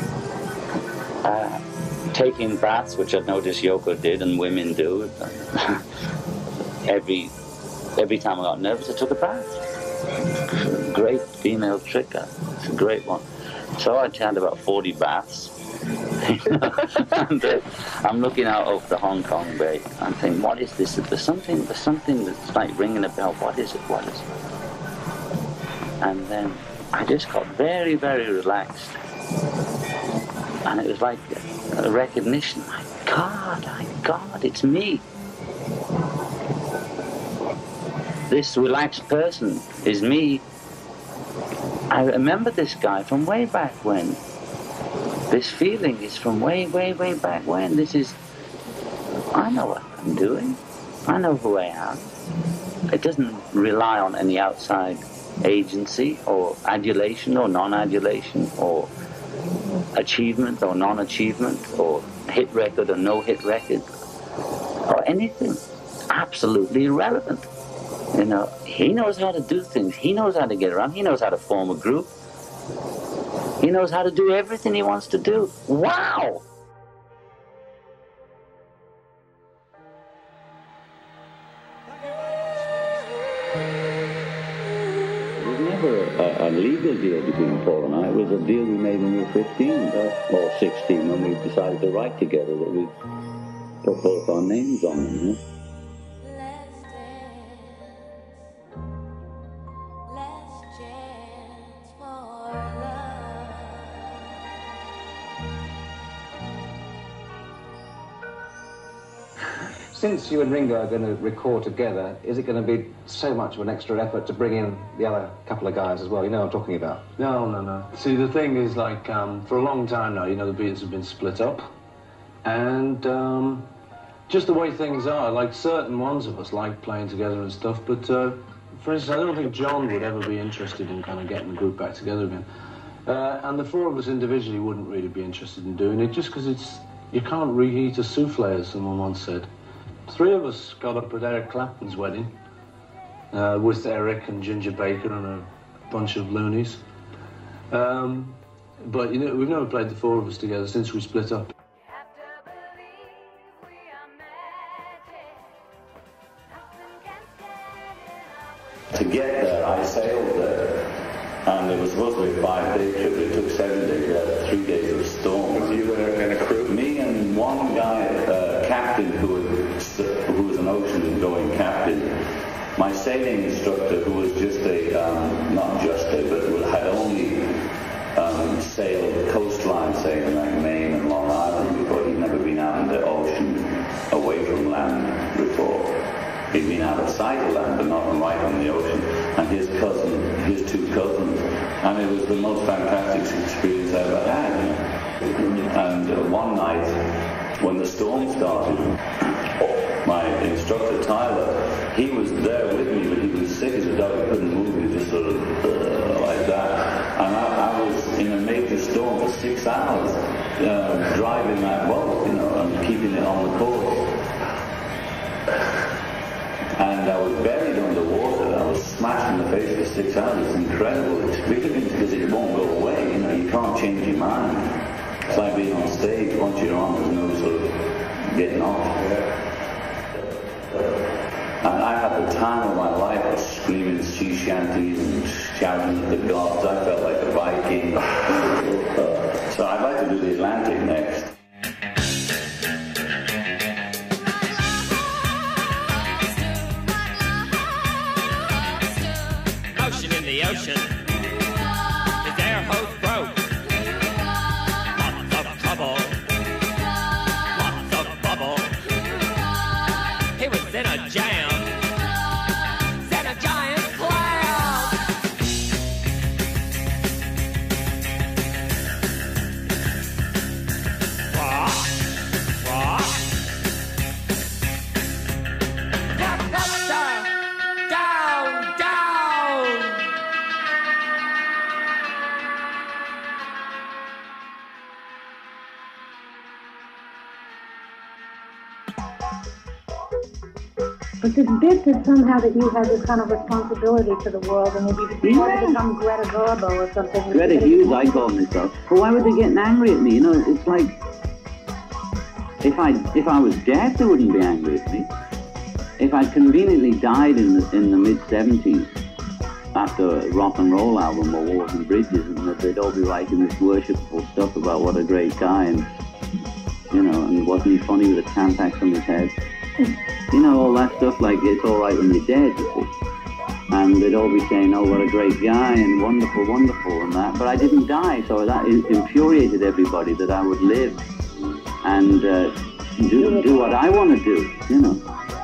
taking baths, which I'd noticed Yoko did and women do. Every time I got nervous, I took a bath. great female tricker. It's a great one. So I had about 40 baths. And I'm looking out over the Hong Kong Bay. I'm thinking, what is this? There's something that's like ringing a bell. What is it? What is it? And then I just got very, very relaxed. And it was like a recognition. My God, it's me. This relaxed person is me. I remember this guy from way back when. This feeling is from way, way, way back when. This is, I know what I'm doing. I know who I am. It doesn't rely on any outside agency or adulation or non-adulation or achievement or non-achievement or hit record or no hit record or anything. Absolutely irrelevant. You know, he knows how to do things. He knows how to get around. He knows how to form a group. He knows how to do everything he wants to do. Wow! It was never a legal deal between Paul and I. It was a deal we made when we were 15 or 16 when we decided to write together that we put both our names on them. You know? Since you and Ringo are going to record together, is it going to be so much of an extra effort to bring in the other couple of guys as well? You know what I'm talking about? No. See, the thing is, like, for a long time now, you know, the Beatles have been split up. And just the way things are, like, certain ones of us like playing together and stuff, but for instance, I don't think John would ever be interested in kind of getting the group back together again. And the four of us individually wouldn't really be interested in doing it, just because you can't reheat a souffle, as someone once said. Three of us got up at Eric Clapton's wedding with Eric and Ginger Baker and a bunch of loonies. But, you know, we've never played the four of us together since we split up. To get there, I sailed there, and it was supposed to be a 5-day trip. It took 7 days. We had 3 days of storm. You were in a crew? Me and one guy, captain, who was an ocean-going captain. My sailing instructor, who was just but had only sailed coastline sailing like Maine and Long Island before. He'd never been out in the ocean away from land before. He'd been out of sight of land, but not right on the ocean. And his two cousins, and it was the most fantastic experience I ever had. And one night, when the storm started, my instructor Tyler, he was there with me, but he was sick as a dog. He couldn't move. He was just sort of like that. And I was in a major storm for 6 hours, driving that boat, you know, and keeping it on the course. And I was buried underwater. I was smashed in the face for 6 hours. It's an incredible experience because it won't go away. You know, you can't change your mind. It's like being on stage. Once you're on, there's no sort of getting off. And I had the time of my life. I was screaming sea shanties and shouting at the gods. I felt like a Viking. So I'd like to do the Atlantic next. The ocean, his air hose broke. Lots of trouble, lots of bubble. He was in a jam, set a giant cloud. Rock, rock. Helicopter, down, down. But this bit that somehow that you have this kind of responsibility to the world, and maybe you want to become Greta Garbo or something. Greta Hughes, I call myself. But why were they getting angry at me? You know, it's like if I was dead, they wouldn't be angry at me. If I conveniently died in the mid-70s, after a rock and roll album or Wars and Bridges, and that they'd all be writing this worshipful stuff about what a great guy, and you know, and wasn't he funny with a Tampax on his head? You know, all that stuff, like it's all right when you're dead, you see. And they'd all be saying, oh, what a great guy, and wonderful, wonderful, and that. But I didn't die, so that infuriated everybody, that I would live and do what I want to do, you know.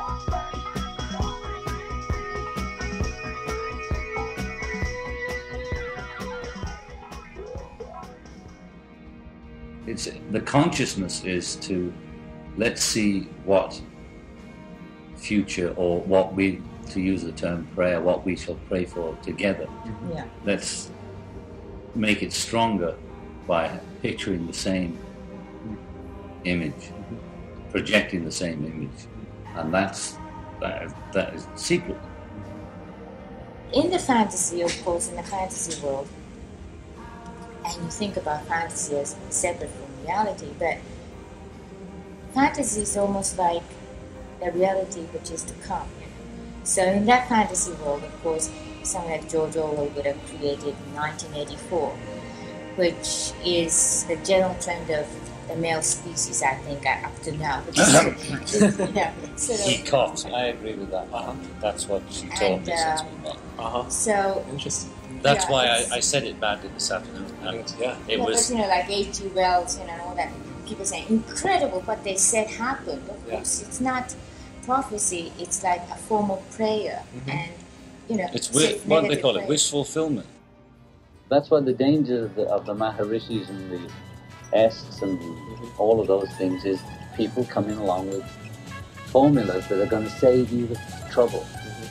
The consciousness is to, let's see what future, or what we, to use the term prayer, what we shall pray for together. Yeah. Let's make it stronger by picturing the same image, projecting the same image, and that is secret. In the fantasy, of course, in the fantasy world, and you think about fantasy as separate from reality, but fantasy is almost like a reality which is to come. So in that fantasy world, of course, someone like George Orwell would have created 1984, which is the general trend of the male species, I think, up to now. Which is, you know, sort of, He coughs. I agree with that. That's what she told me since we met. So interesting. That's yeah, why I said it badly this afternoon. It was. But, you know, like H.G. Wells, you know, all that. People say incredible what they said happened. Of course, it's not prophecy. It's like a form of prayer, and you know, It's what do they call it? Wish fulfillment. That's why the danger of the Maharishis and the Ests and all of those things is people coming along with formulas that are going to save you the trouble.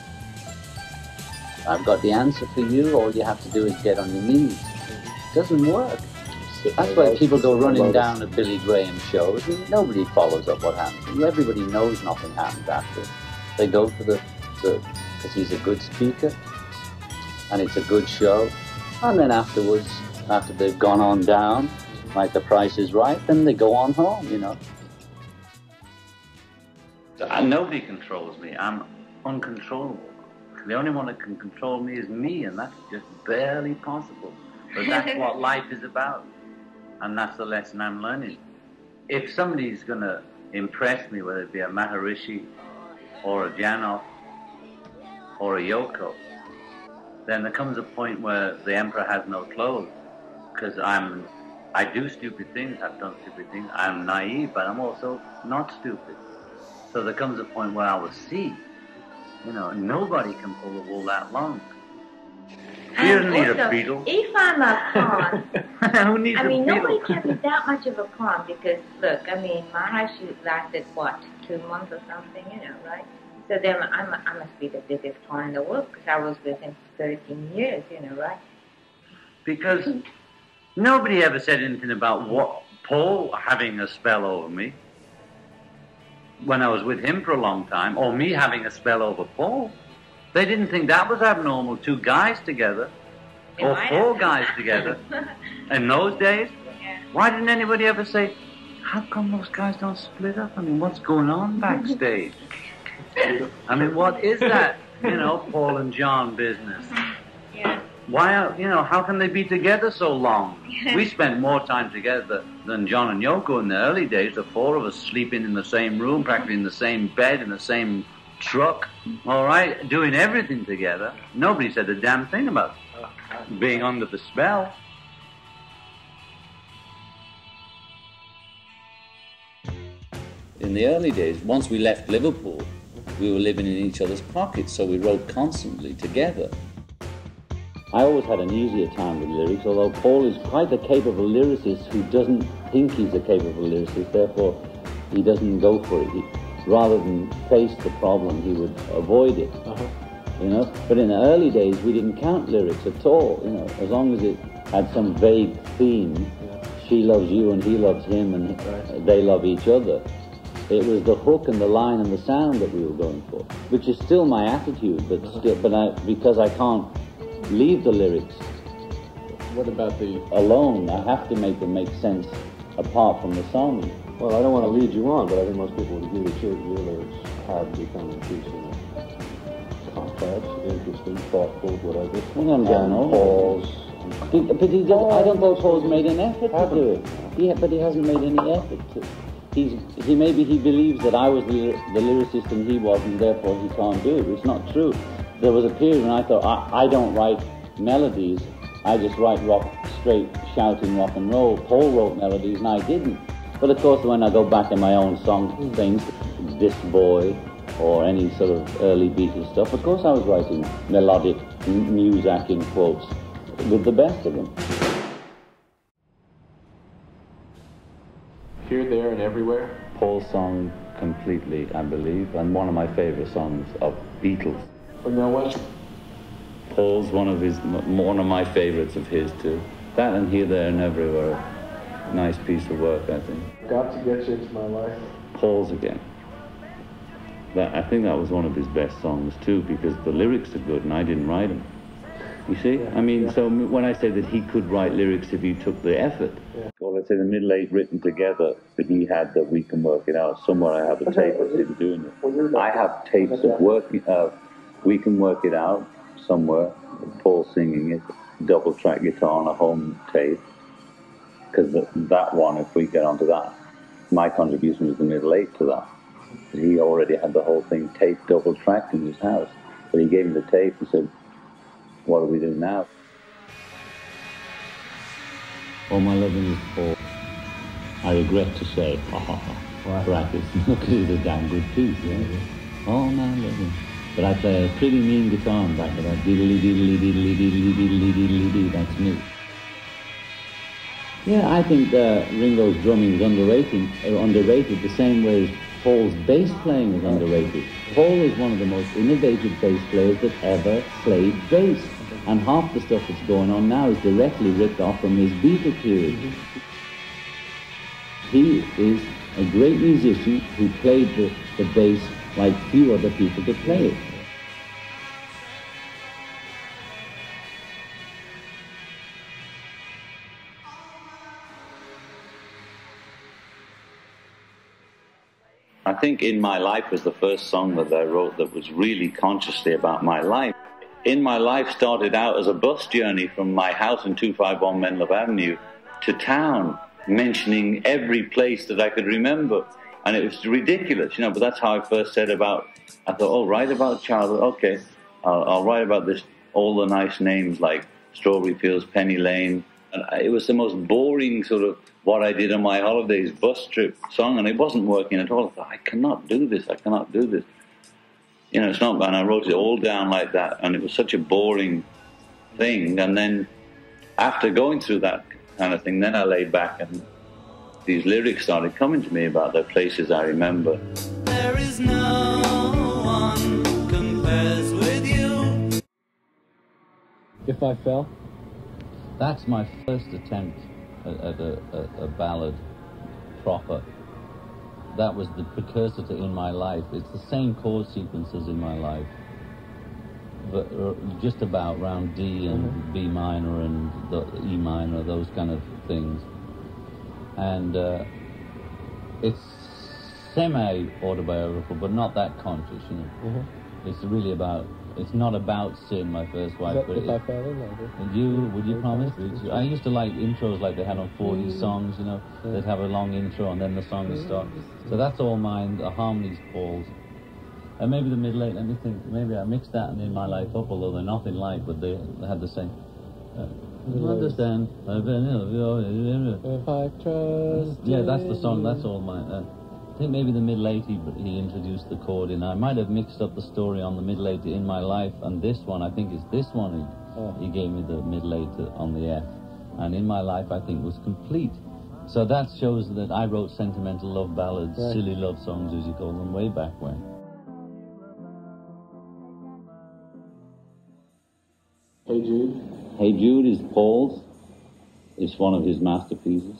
I've got the answer for you, all you have to do is get on your knees. It doesn't work. That's why people go running down to Billy Graham shows and nobody follows up what happens. Everybody knows nothing happens after. They go for because he's a good speaker and it's a good show, and then afterwards, after they've gone on down, like The Price is Right, then they go on home, you know. Nobody controls me. I'm uncontrollable. The only one that can control me is me, and that's just barely possible. But that's what life is about, and that's the lesson I'm learning. If somebody's going to impress me, whether it be a Maharishi or a Janov or a Yoko, then there comes a point where the emperor has no clothes, because I do stupid things, I've done stupid things, I'm naive, but I'm also not stupid. So there comes a point where I will see, you know, nobody can pull the wool that long. He doesn't need a beetle. If I'm a pawn, Who needs I mean, a beetle? nobody can be that much of a pawn because, look, I mean, Maharishi lasted, what, 2 months or something, you know, right? So then I must be the biggest pawn in the world because I was with him for 13 years, you know, right? Because nobody ever said anything about what Paul having a spell over me when I was with him for a long time, or me having a spell over Paul. They didn't think that was abnormal, 2 guys together, or 4 guys together. In those days, why didn't anybody ever say, how come those guys don't split up? I mean, what's going on backstage? I mean, what is that, you know, Paul and John business? Yeah. Why, you know, how can they be together so long? We spent more time together than John and Yoko in the early days, the 4 of us sleeping in the same room, practically in the same bed, in the same truck, all right, doing everything together. Nobody said a damn thing about being under the spell. In the early days, once we left Liverpool, we were living in each other's pockets, so we wrote constantly together. I always had an easier time with lyrics, although Paul is quite a capable lyricist who doesn't think he's a capable lyricist, therefore he doesn't go for it. Rather than face the problem, he would avoid it, you know. But in the early days, we didn't count lyrics at all, you know, as long as it had some vague theme. She loves you and he loves him and they love each other. It was the hook and the line and the sound that we were going for, which is still my attitude, but because I can't leave the lyrics. What about the alone? I have to make them make sense apart from the song. Well, I don't want to lead you on, but I think most people would agree that your lyrics have become increasingly complex thoughts, interesting, thoughtful, whatever. Well, I'm getting old. Paul's. But he does, I don't think Paul's made an effort to do it. But he hasn't made any effort to. Maybe he believes that I was the lyricist and he wasn't, therefore he can't do it. It's not true. There was a period when I thought, I don't write melodies, I just write straight shouting rock and roll. Paul wrote melodies and I didn't. But of course, when I go back in my own song things, This Boy, or any sort of early Beatles stuff, of course I was writing melodic Muzak in quotes with the best of them. Here, There, and Everywhere? Paul's song completely, I believe, and one of my favourite songs of Beatles. Well, you know what? Paul's one of my favourites of his too. That and Here, There, and Everywhere. Nice piece of work, I think. Got to Get You Into My Life. Paul's again. I think that was one of his best songs too, because the lyrics are good and I didn't write them. You see? I mean, so when I say that he could write lyrics if he took the effort, or let's say the middle eight written together, but he had that We Can Work It Out. Somewhere I have a tape of him doing it. I have tapes of We Can Work It Out somewhere, Paul singing it, double track guitar on a home tape, because that one, if we get onto that, my contribution was the middle eight to that. He already had the whole thing taped, double tracked in his house. But he gave me the tape and said, what do we do now? Oh, my loving is Paul. I regret to say, brackets, because it's a damn good piece, yeah? Oh, my loving. But I play a pretty mean guitar in back of that. Diddly, diddly, diddly, diddly, diddly, diddly, diddly, that's me. Yeah, I think Ringo's drumming is underrated the same way as Paul's bass playing is underrated. Paul is one of the most innovative bass players that ever played bass. And half the stuff that's going on now is directly ripped off from his Beatle period. He is a great musician who played the bass like few other people could play it. I think In My Life was the first song that I wrote that was really consciously about my life. In My Life started out as a bus journey from my house in 251 Menlove Avenue to town, mentioning every place that I could remember. And it was ridiculous, but that's how I first said about, I thought, oh, write about childhood, okay, I'll write about this, all the nice names like Strawberry Fields, Penny Lane. And it was the most boring sort of what I did on my holidays, bus trip song, and it wasn't working at all. I thought, I cannot do this. It's not, and I wrote it all down like that, and it was such a boring thing. And then after going through that kind of thing, then I laid back and these lyrics started coming to me about the places I remember. There is no one compares with you. If I Fell? That's my first attempt at a ballad proper. That was the precursor to In My Life. It's the same chord sequences in my life, but just about round D and B minor and the E minor, those kind of things. And it's semi-autobiographical, but not that conscious, It's really about, it's not about Sin, my first wife. But If I Fell in there? Would you promise? I used to like intros like they had on 40 songs, They'd have a long intro and then the song would start. So that's all mine, the harmonies, Paul's. And maybe the middle eight, let me think, maybe I mixed that and In My Life up, although they're nothing like, but they had the same. You understand? If I trust. Yeah, that's the song, that's all mine. I think maybe the middle eight he introduced the chord in. I might have mixed up the story on the middle eight In My Life, and this one, I think it's this one he gave me the middle eight on the F. And In My Life, I think, was complete. So that shows that I wrote sentimental love ballads, silly love songs, as you call them, way back when. Hey Jude? Hey Jude is Paul's. It's one of his masterpieces.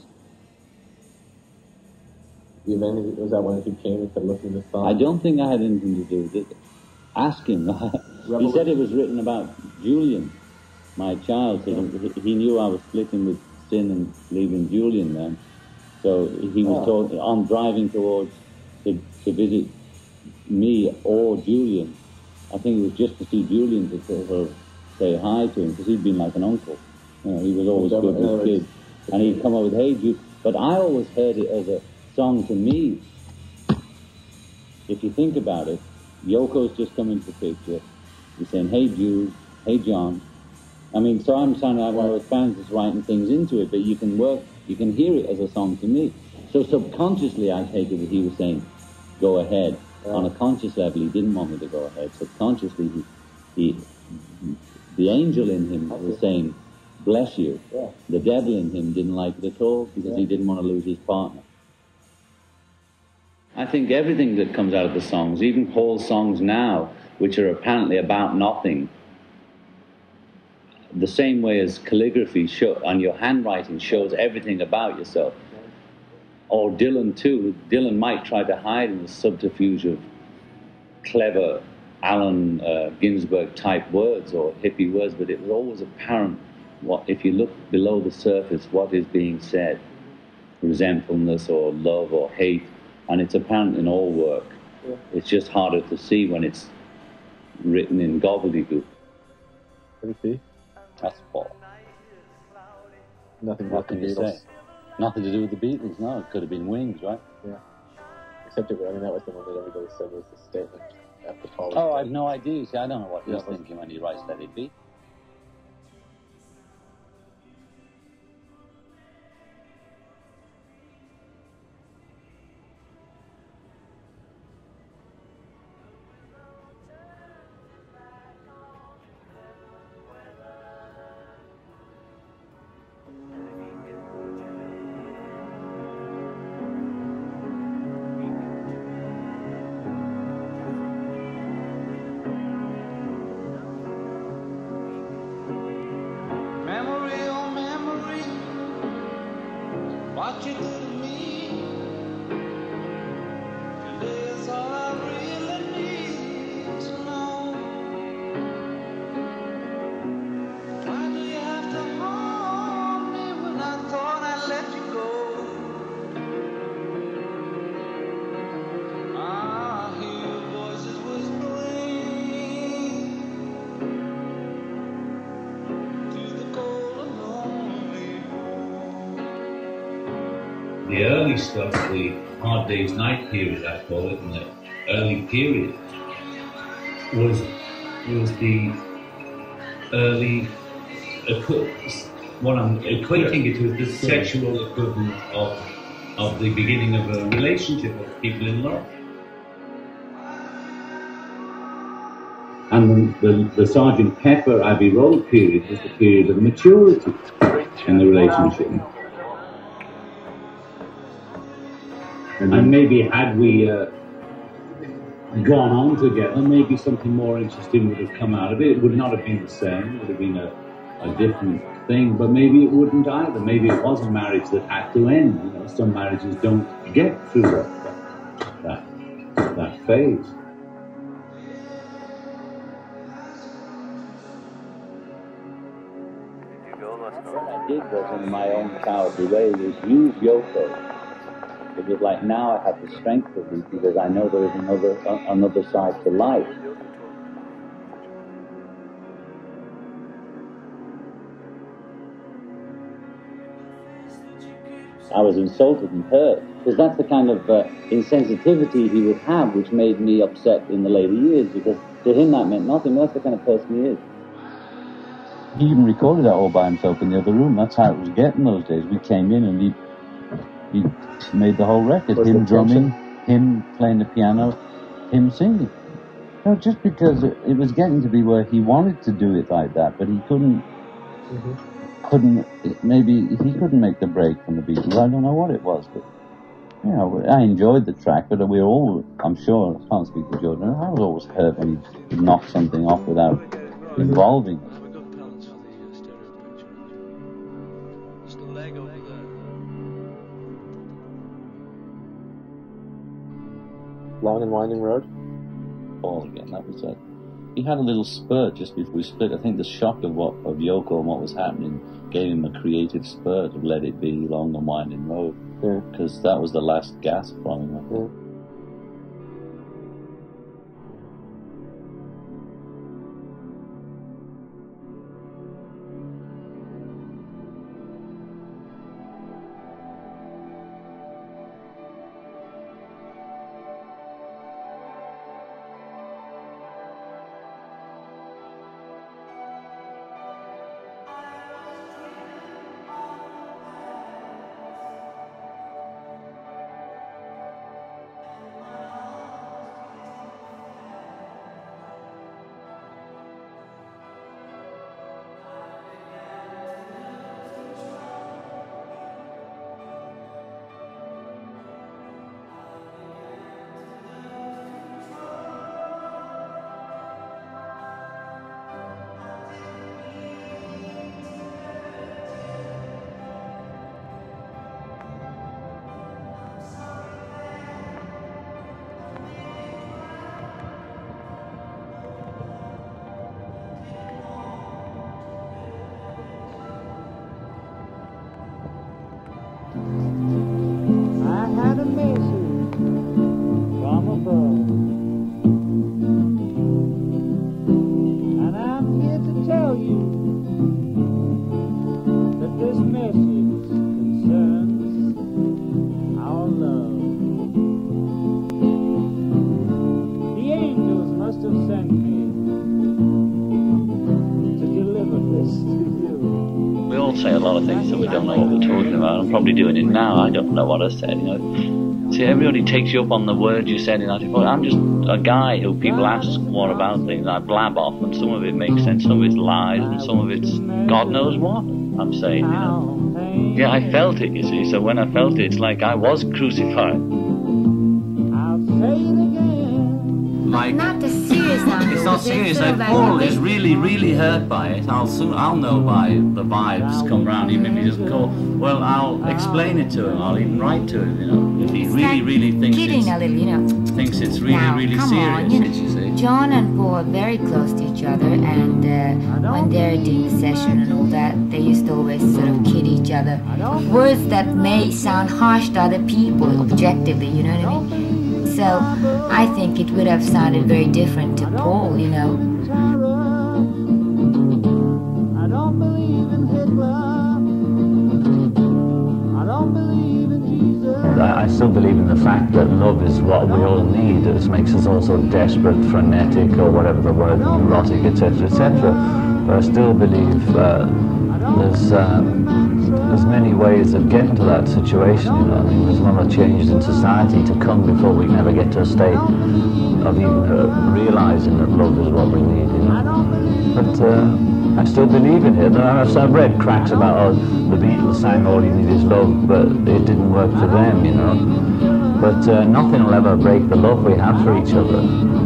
Was that when he came and said, listen to this song? I don't think I had anything to do with it. Ask him. He said it was written about Julian, my child. So he knew I was splitting with Sin and leaving Julian then. So he was driving towards to visit me or Julian. I think it was just to see Julian to sort of say hi to him, because he'd been like an uncle. You know, he was always good with kids. And he'd come up with Hey Jude. But I always heard it as a song to me. If you think about it, Yoko's just come into the picture. He's saying, hey Jude, hey John. I mean, so I'm sounding like one of those fans that's writing things into it, but you can hear it as a song to me. So subconsciously I take it that he was saying, go ahead. On a conscious level, he didn't want me to go ahead. Subconsciously, the angel in him was saying, bless you. Yeah. The devil in him didn't like it at all because he didn't want to lose his partner. I think everything that comes out of the songs, even Paul's songs now, which are apparently about nothing, the same way as calligraphy and your handwriting shows everything about yourself. Or Dylan too. Dylan might try to hide in the subterfuge of clever Allen Ginsberg type words or hippie words, but it was always apparent if you look below the surface what is being said, resentfulness or love or hate, and it's apparent in all work. Yeah. It's just harder to see when it's written in gobbledygook. What do you see? That's Paul. Nothing to say. Nothing to do with the Beatles, no. It could have been Wings, right? Yeah. Except, that was the one that everybody said was the statement after Paul. Oh, I have no idea. See, I don't know what he's thinking when he writes Let It Be. The early stuff, the Hard Day's Night period, I call it, and the early period, was the early, what I'm equating it with, the sexual equivalent of the beginning of a relationship of people in love. And the Sgt. Pepper Abbey Road period was the period of maturity in the relationship. And maybe had we gone on together, maybe something more interesting would have come out of it. It would not have been the same. It would have been a different thing. But maybe it wouldn't either. Maybe it was a marriage that had to end. You know, some marriages don't get through that phase. What I did was, in my own cowardly way, was use Yoko. It was like, now I have the strength of it because I know there is another side to life. I was insulted and hurt because that's the kind of insensitivity he would have, which made me upset in the later years, because to him that meant nothing. That's the kind of person he is. He even recorded that all by himself in the other room. That's how it was getting those days. We came in and he made the whole record. Him drumming, him playing the piano, him singing. No, just because it was getting to be where he wanted to do it like that, but he couldn't, maybe he couldn't make the break from the Beatles. I don't know what it was, but, you know, I enjoyed the track, but we were all, I'm sure, I can't speak to Jordan, I was always hurt when he'd knock something off without involving us. Long and Winding Road? Paul again, that was it. He had a little spurt just before we split. I think the shock of Yoko and what was happening gave him a creative spurt of Let It Be, Long and Winding Road. Because that was the last gasp from him, I think. I had a message from above, and I'm here to tell you that this message concerns our love. The angels must have sent me to deliver this to you. We all say a lot of things that we don't know what we're talking about. I'm probably doing it now. I don't know what I said, you know. See, everybody takes you up on the words you said in 1940. I'm just a guy who people ask what about things. I blab off, and some of it makes sense, some of it's lies, and some of it's God knows what I'm saying, you know. Yeah, I felt it, you see. So when I felt it, it's like I was crucified. I'll say it again. Like, Not the serious angle. it's not serious. If Paul is really, really hurt by it, I'll know by the vibes come round, even if he doesn't call. Well, I'll explain it to him. I'll even write to him, you know. If he really, really thinks Kidding a little, you know. thinks it's really, Now, really come serious, on, you know, you see. John and Paul are very close to each other, and when they're doing a session and all that, they used to always sort of kid each other. Words that may sound harsh to other people, objectively, you know what I mean? So I think it would have sounded very different to Paul, you know. I don't believe in Hitler. I don't believe in Jesus. I still believe in the fact that love is what we all need. It makes us all so desperate, frenetic, or whatever the word, neurotic, etc., etc. But I still believe there's many ways of getting to that situation. You know, I mean, there's a lot of changes in society to come before we can ever get to a state of even realizing that love is what we need. You know, but I still believe in it. I've read cracks about, oh, the Beatles sang "All You Need Is Love," but it didn't work for them. You know, but nothing will ever break the love we have for each other.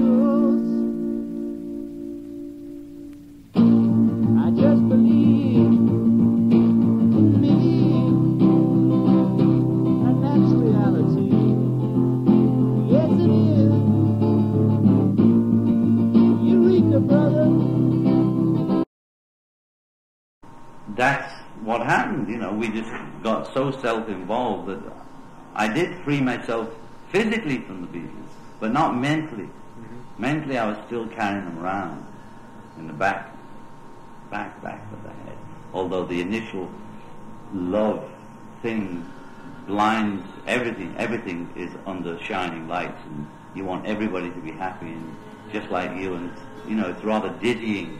That's what happened, you know. We just got so self-involved that I did free myself physically from the Beatles, but not mentally. Mm-hmm. Mentally, I was still carrying them around in the back of the head. Although the initial love thing blinds everything. Everything is under shining lights, and you want everybody to be happy and just like you, and it's, you know, it's rather dizzying.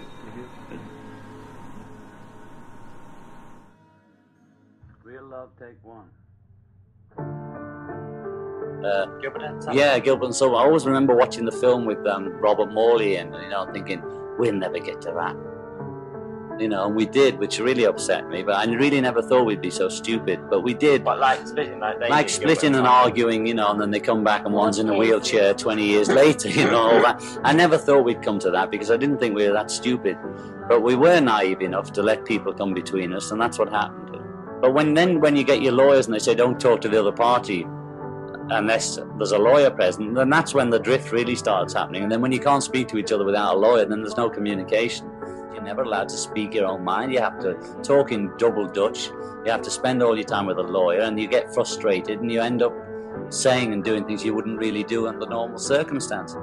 Real love, take one. Gilbert and Sullivan. Yeah, Gilbert and Sullivan. I always remember watching the film with Robert Morley and, you know, thinking, we'll never get to that. You know, and we did, which really upset me, but I really never thought we'd be so stupid, but we did. But like splitting, like splitting and arguing, you know, and then they come back and one's in a wheelchair 20 years later, you know, all that. I never thought we'd come to that because I didn't think we were that stupid. But we were naive enough to let people come between us, and that's what happened. But when you get your lawyers and they say don't talk to the other party unless there's a lawyer present, then that's when the drift really starts happening. And then when you can't speak to each other without a lawyer, then there's no communication. You're never allowed to speak your own mind. You have to talk in double Dutch. You have to spend all your time with a lawyer, and you get frustrated, and you end up saying and doing things you wouldn't really do under normal circumstances.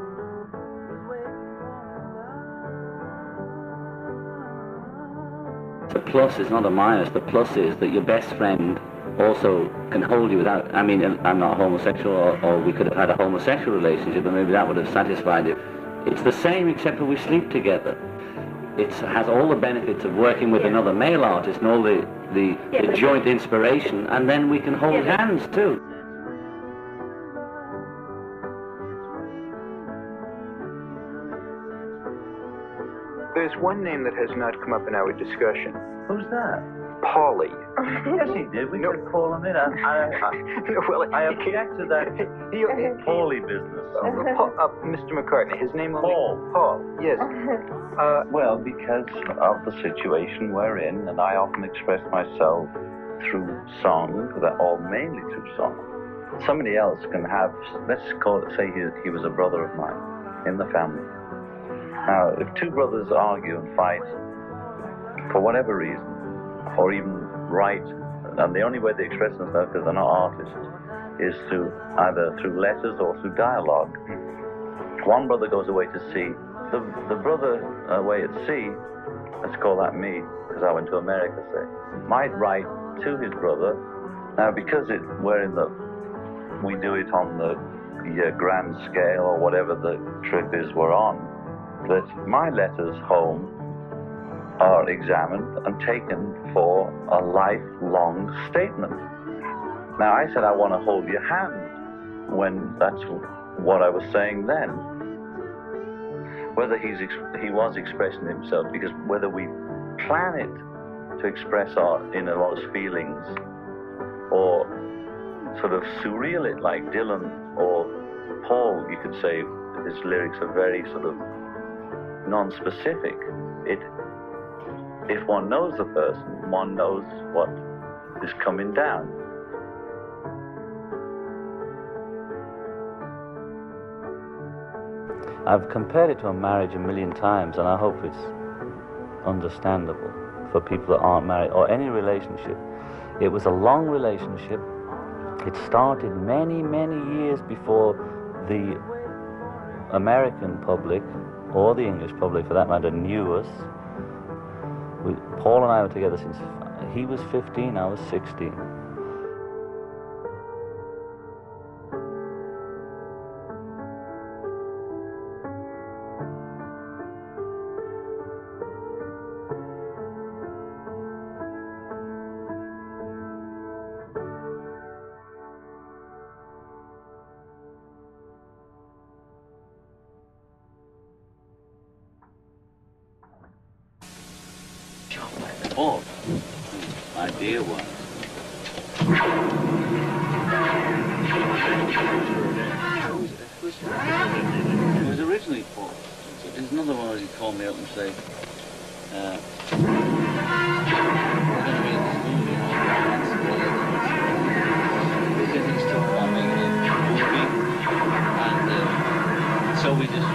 The plus is not a minus. The plus is that your best friend also can hold you without, I mean, I'm not homosexual, or we could have had a homosexual relationship, but maybe that would have satisfied it. It's the same except that we sleep together. It has all the benefits of working with another male artist and all the joint inspiration, and then we can hold hands too. There's one name that has not come up in our discussion. Who's that? Polly. Yes, he did. We could call him in. I object to that Paulie business. Mr. McCartney, his name will Paul. be Paul. Yes. Well, because of the situation we're in, and I often express myself through song, or mainly through song. Somebody else can have, let's call it, say he was a brother of mine in the family. Now, if two brothers argue and fight for whatever reason, or even write and the only way they express themselves, because they're not artists, is through either through letters or through dialogue. One brother goes away to sea. The brother away at sea, let's call that me, because I went to America, say, might write to his brother. Now, because we do it on the grand scale or whatever the trip is we're on, that my letters home are examined and taken for a lifelong statement. Now, I said I want to hold your hand, when that's what I was saying then. Whether he was expressing himself, because whether we plan it to express our innermost feelings or sort of surreal it like Dylan or Paul, you could say his lyrics are very sort of non-specific. If one knows the person, one knows what is coming down. I've compared it to a marriage a million times, and I hope it's understandable for people that aren't married, or any relationship. It was a long relationship. It started many, many years before the American public, or the English public for that matter, knew us. Paul and I were together since he was 15, I was 16. Oh, my dear one. It was originally Paul. There's another one who called me up and say, we're going to be in this movie. We're getting stuff about making a movie. And so we just,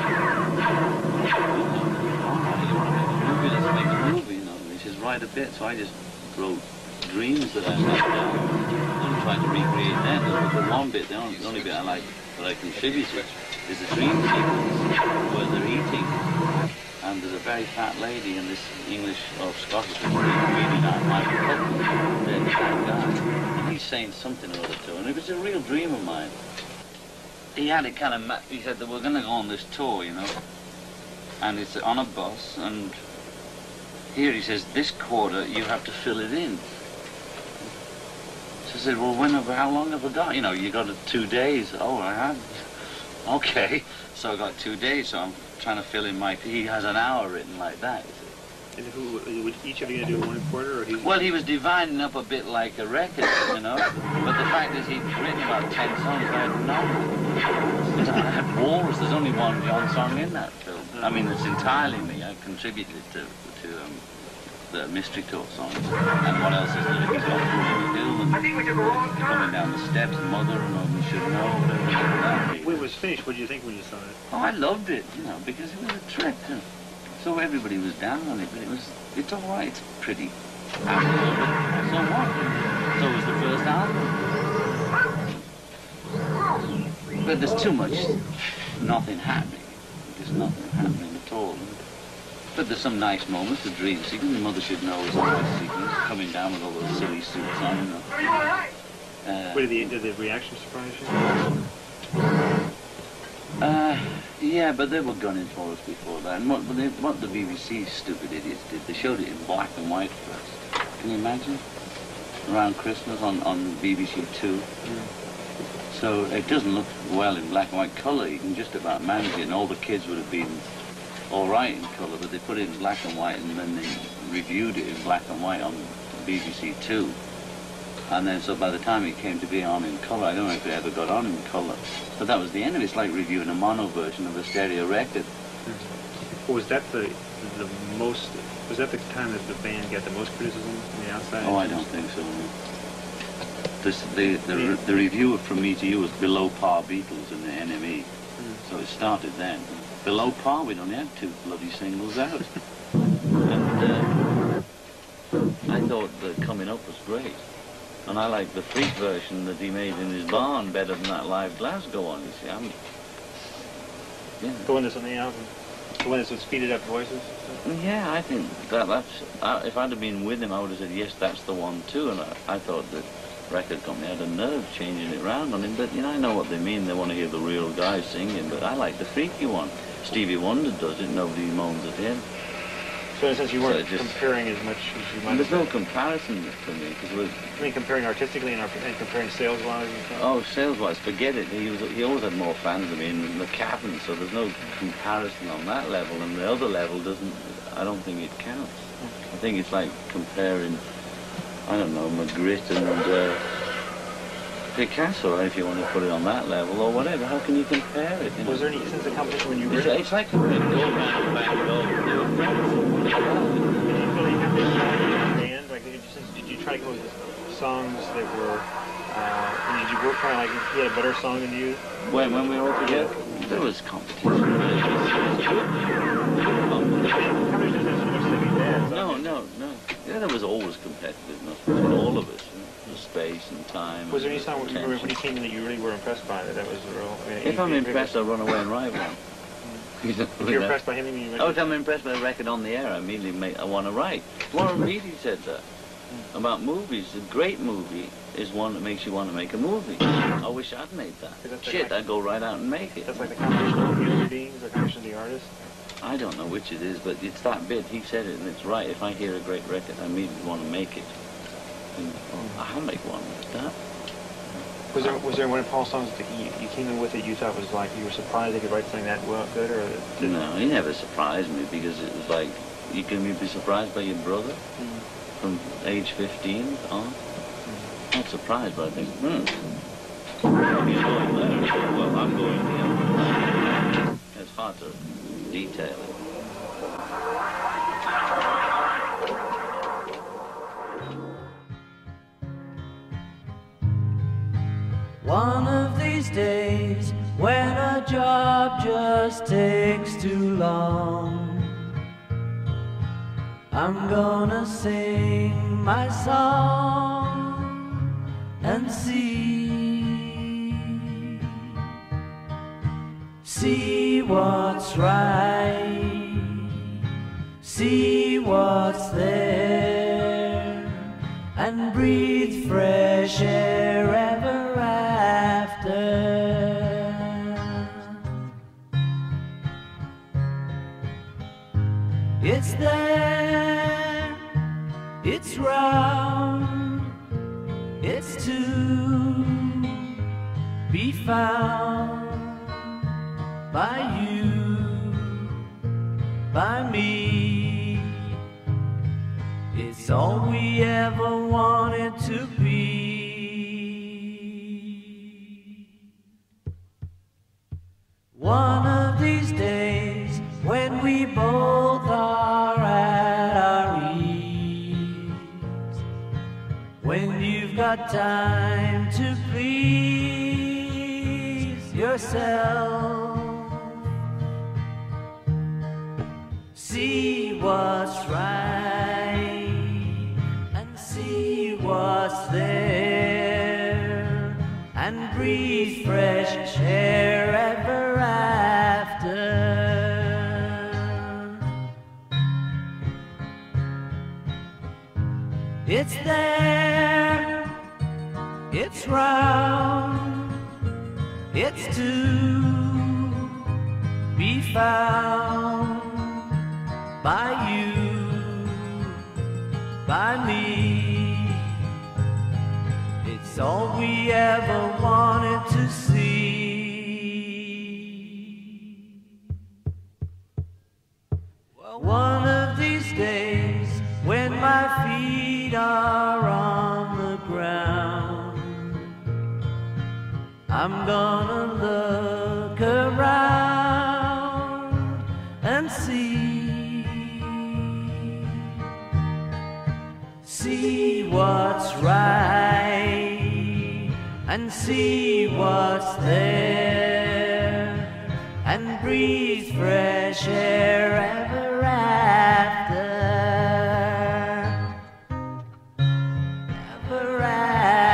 let's make a movie, you know. He says, write a bit. So I just wrote dreams that I left down. I'm trying to recreate that. But one bit, the only bit I like that I contributed is the dream sequence where they're eating, and there's a very fat lady and this English or Scottish reading out my book, the fat guy, and he's saying something or other to her, and it was a real dream of mine. He had it kind of, he said that we're going to go on this tour, you know, and it's on a bus, and here he says, this quarter you have to fill it in. So I said, well, how long have I got? You know, you got 2 days. Oh, I have. Okay. So I got 2 days, so I'm trying to fill in he has an hour written like that. And would each of you do one quarter, or he? Well, he was dividing up a bit like a record, you know. But the fact is, he'd written about 10 songs. I had none. I had Walrus. There's only one John song in that film. I mean, it's entirely me. I contributed to the Mystery Tour songs. And what else is there? He's got Through the Hill and Coming Down the Steps, Mother, and We Should Know, whatever like that. When it was finished, what did you think when you saw it? Oh, I loved it, you know, because it was a trip. So everybody was down on it, but it's all right. It's pretty average. So what? So was the first album. But there's too much nothing happening. There's nothing happening at all. But there's some nice moments, the dream sequence. The Mother Should Know is a nice sequence, coming down with all those silly suits on, you know. Are you all right? Did the reaction surprise you? Yeah, but they were gunning for us before that. And what the BBC stupid idiots did, they showed it in black and white first. Can you imagine? Around Christmas on BBC 2. So it doesn't look well in black and white colour. You can just about manage it, and all the kids would have been all right in colour, but they put it in black and white, and then they reviewed it in black and white on BBC 2. And then, so by the time it came to be on in colour, I don't know if it ever got on in colour, but that was the end of it. It's like reviewing a mono version of a stereo record. Was that the most? Was that the time that the band got the most criticism from the outside? Oh, I don't think so. No. The reviewer from Me to You was Below Par Beatles and the NME, so it started then. Below Par, we'd only had 2 bloody singles out, and I thought the Coming Up was great. And I like the freak version that he made in his barn better than that live Glasgow one, you see. The one that's on the album? The one that's with speeded up voices? Yeah, I think that's... if I'd have been with him, I would have said, yes, that's the one too. And I thought the record company had a nerve changing it round on him. But, you know, I know what they mean. They want to hear the real guy singing. But I like the freaky one. Stevie Wonder does it. Nobody moans at him. So in a sense you weren't comparing as much as you might have. There's no comparison for me. I mean, comparing artistically and comparing sales-wise and stuff? Oh, sales-wise, forget it. He always had more fans than me in the cabin, so there's no comparison on that level. And the other level doesn't, I don't think it counts. I think it's like comparing, I don't know, Magritte and Picasso, if you want to put it on that level, or whatever. How can you compare it? You know? Was there any sense of competition when you were... It's like comparing Goldman and Van Gogh. They were friends. Did you feel you had to try in the band? Like, did you try to come up with songs that were... did you work kind of like he had a better song than you? When we were all together? There was competition. No. Yeah, there was always competitiveness between all of us. The space and time. Was there any song when he came in that you really were impressed by? That was the real... I mean, if I'm impressed, I'll run away and write one. If you're impressed by him, you mean... Oh, if I'm impressed by a record on the air, I immediately I want to write. Warren Beatty said that about movies. A great movie is one that makes you want to make a movie. I wish I'd made that. Shit, I'd go right out and make it. That's like the competition of the human beings, the competition of the artist? I don't know which it is, but it's that bit. He said it, and it's right. If I hear a great record, I immediately want to make it. And, I'll make one like that. Was there one of Paul's songs that you came in with that you thought was like, you were surprised they could write something that well good, or... No, he never surprised me, because it was like, you can be surprised by your brother from age 15 on. Not surprised, but I think, he's going there, so, well, I'm going here. It's hard to detail it. One of these days, when a job just takes too long, I'm gonna sing my song and see what's right, see what's there, and breathe fresh air ever after. It's there, it's round, it's to be found by you, by me. It's all we ever wanted to be. One of these days, when we both are at our ease, when you've got time to please yourself, see what's right and see what's there, and breathe fresh air ever after. It's there, it's round, it's to be found by you, by me. It's all we ever wanted to see. Well, one of these days, when my feet are on the ground, I'm gonna look around and see what's right and see what's there, and breathe fresh air ever after, ever after.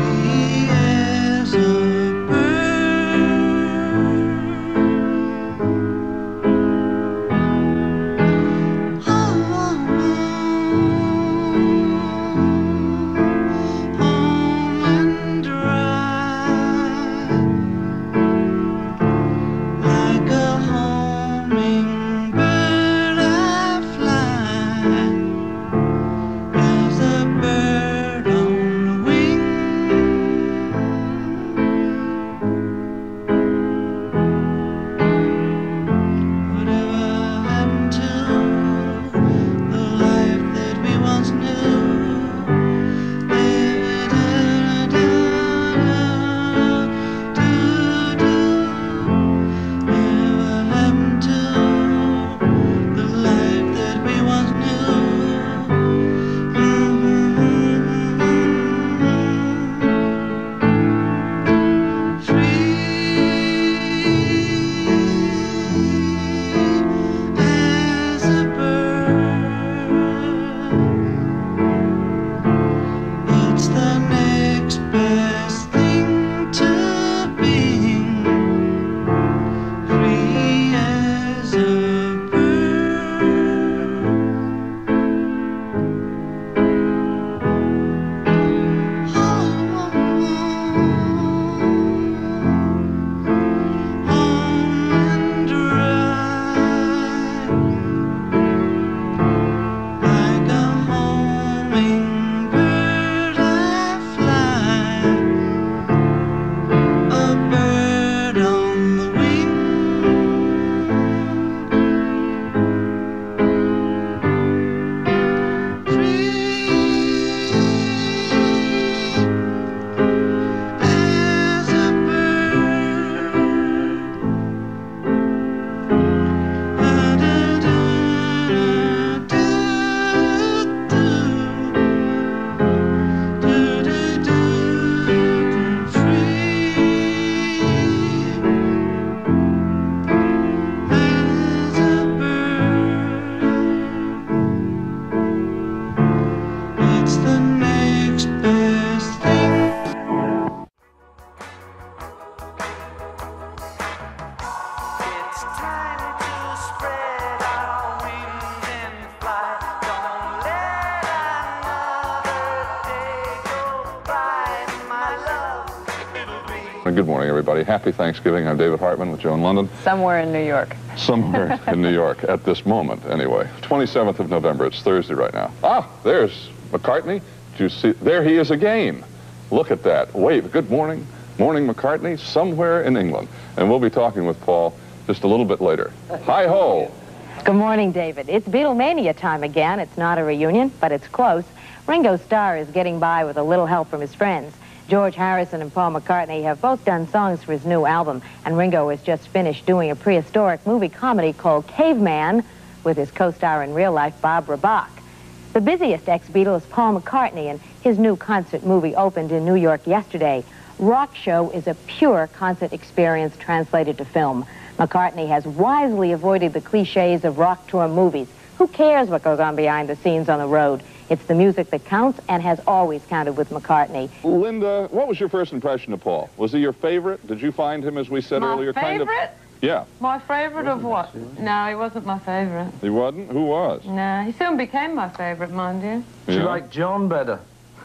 Good morning, everybody. Happy Thanksgiving. I'm David Hartman with Joan London. Somewhere in New York. Somewhere in New York at this moment, anyway. 27th of November. It's Thursday right now. Ah, there's McCartney. Did you see? There he is again. Look at that. Wave. Good morning. Morning, McCartney. Somewhere in England. And we'll be talking with Paul just a little bit later. Hi-ho. Good morning, David. It's Beatlemania time again. It's not a reunion, but it's close. Ringo Starr is getting by with a little help from his friends. George Harrison and Paul McCartney have both done songs for his new album, and Ringo has just finished doing a prehistoric movie comedy called Caveman with his co-star in real life, Barbara Bach. The busiest ex-Beatle is Paul McCartney, and his new concert movie opened in New York yesterday. Rock Show is a pure concert experience translated to film. McCartney has wisely avoided the cliches of rock tour movies. Who cares what goes on behind the scenes on the road? It's the music that counts and has always counted with McCartney. Linda, what was your first impression of Paul? Was he your favorite? Did you find him, as we said earlier, kind of... Yeah. My favorite of what? No, he wasn't my favorite. He wasn't? Who was? No, he soon became my favorite, mind you. She liked John better.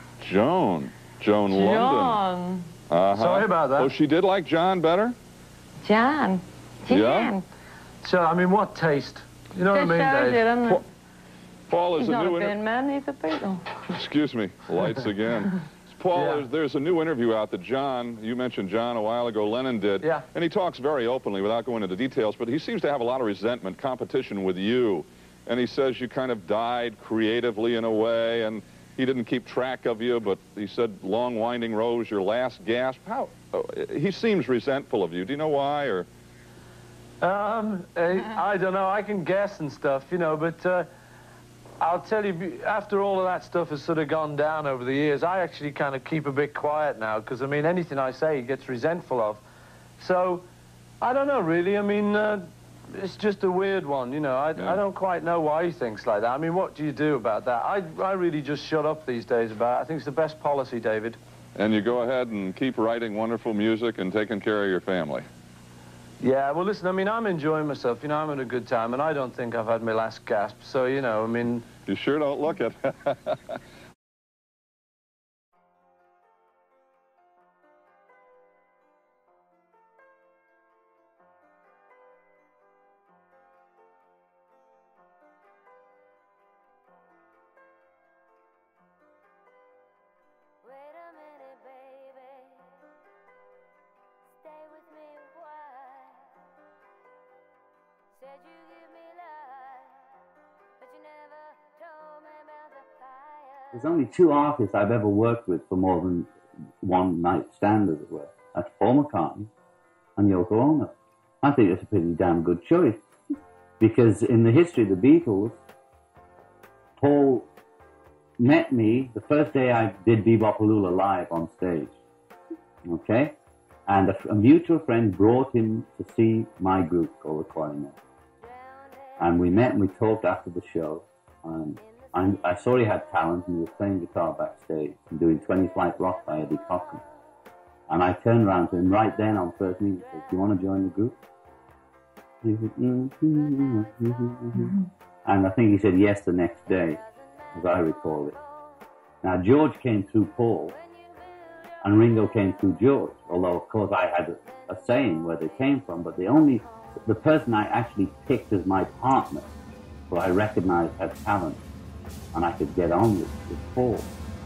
Joan London. John. Sorry about that. Oh, she did like John better? John. Yeah? So, I mean, what taste? You know what I mean, shows Dave? you, doesn't it? Paul is He's a not new a bin man, he's a Beatle. Excuse me, lights again. Paul, there's a new interview out that John, you mentioned John a while ago, Lennon did. Yeah. And he talks very openly without going into details, but he seems to have a lot of resentment, competition with you. And he says you kind of died creatively in a way, and he didn't keep track of you, but he said Long Winding Road, your last gasp. How? He seems resentful of you. Do you know why, or? I don't know. I can guess and stuff, you know, but I'll tell you, after all of that stuff has sort of gone down over the years, I actually kind of keep a bit quiet now, because, I mean, anything I say he gets resentful of. So, I don't know, really. I mean, it's just a weird one, you know. I don't quite know why he thinks like that. I mean, what do you do about that? I really just shut up these days about it. I think it's the best policy, David. and you go ahead and keep writing wonderful music and taking care of your family. Yeah, well, listen, I mean, I'm enjoying myself. You know, I'm having a good time, and I don't think I've had my last gasp. So, you know, I mean... You sure don't look it. Said you give me life, but you never told me about the fire. There's only two artists I've ever worked with for more than one night stand, as it were. That's Paul McCartney and Yoko Ono. I think it's a pretty damn good choice. Because in the history of the Beatles, Paul met me the first day I did Bebopaloola live on stage. Okay? And a mutual friend brought him to see my group called the Clarinet. And we met and we talked after the show. And I saw he had talent and he was playing guitar backstage and doing 20 Flight Rock by Eddie Cochran. And I turned around to him right then on first meeting and said, "Do you want to join the group?" He said, And I think he said yes the next day, as I recall it. Now, George came through Paul and Ringo came through George, although, of course, I had a saying where they came from, but the person I actually picked as my partner, who I recognized had talent, and I could get on with, was Paul.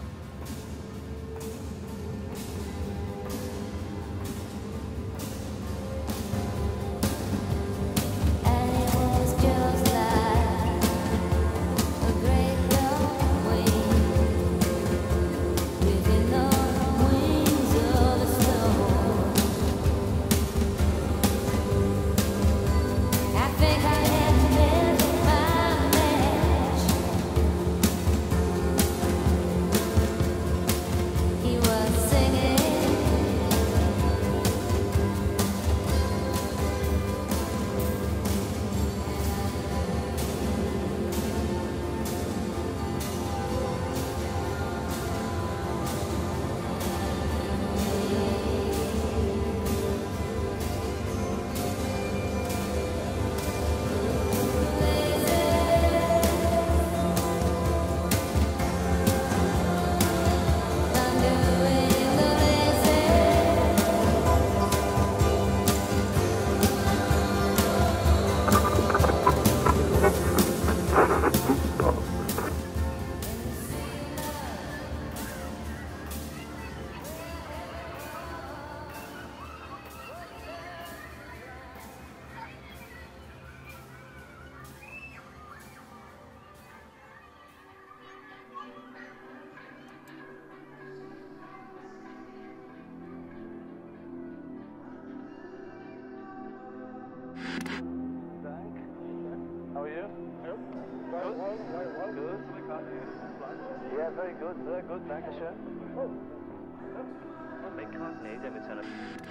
Yeah, very good, thank you, sir. Oh, McCartney didn't turn up.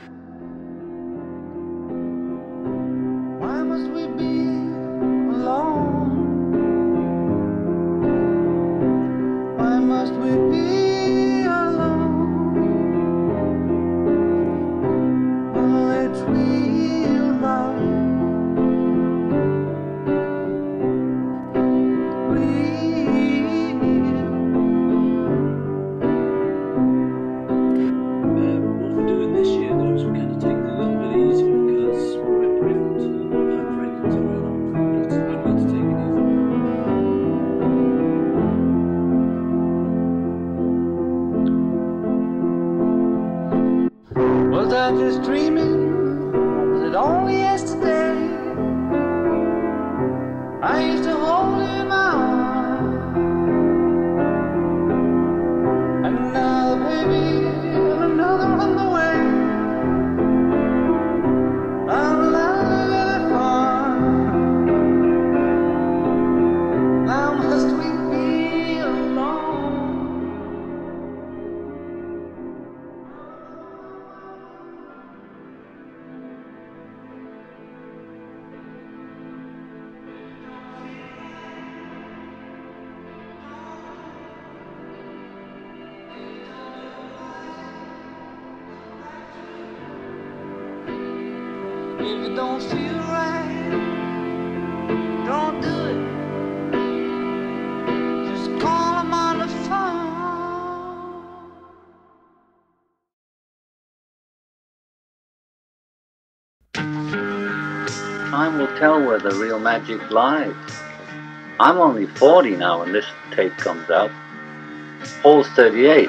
Why must we be alone? Why must we be alone? All that real love. Was I just dreaming? Was it only yesterday? I used to hold you in my arms, and now, baby, another on the way. I'm alive far. Now must we be alone? If it don't feel right, don't do it. Just call him on the phone. Time will tell where the real magic lies. I'm only 40 now when this tape comes out. Paul's 38.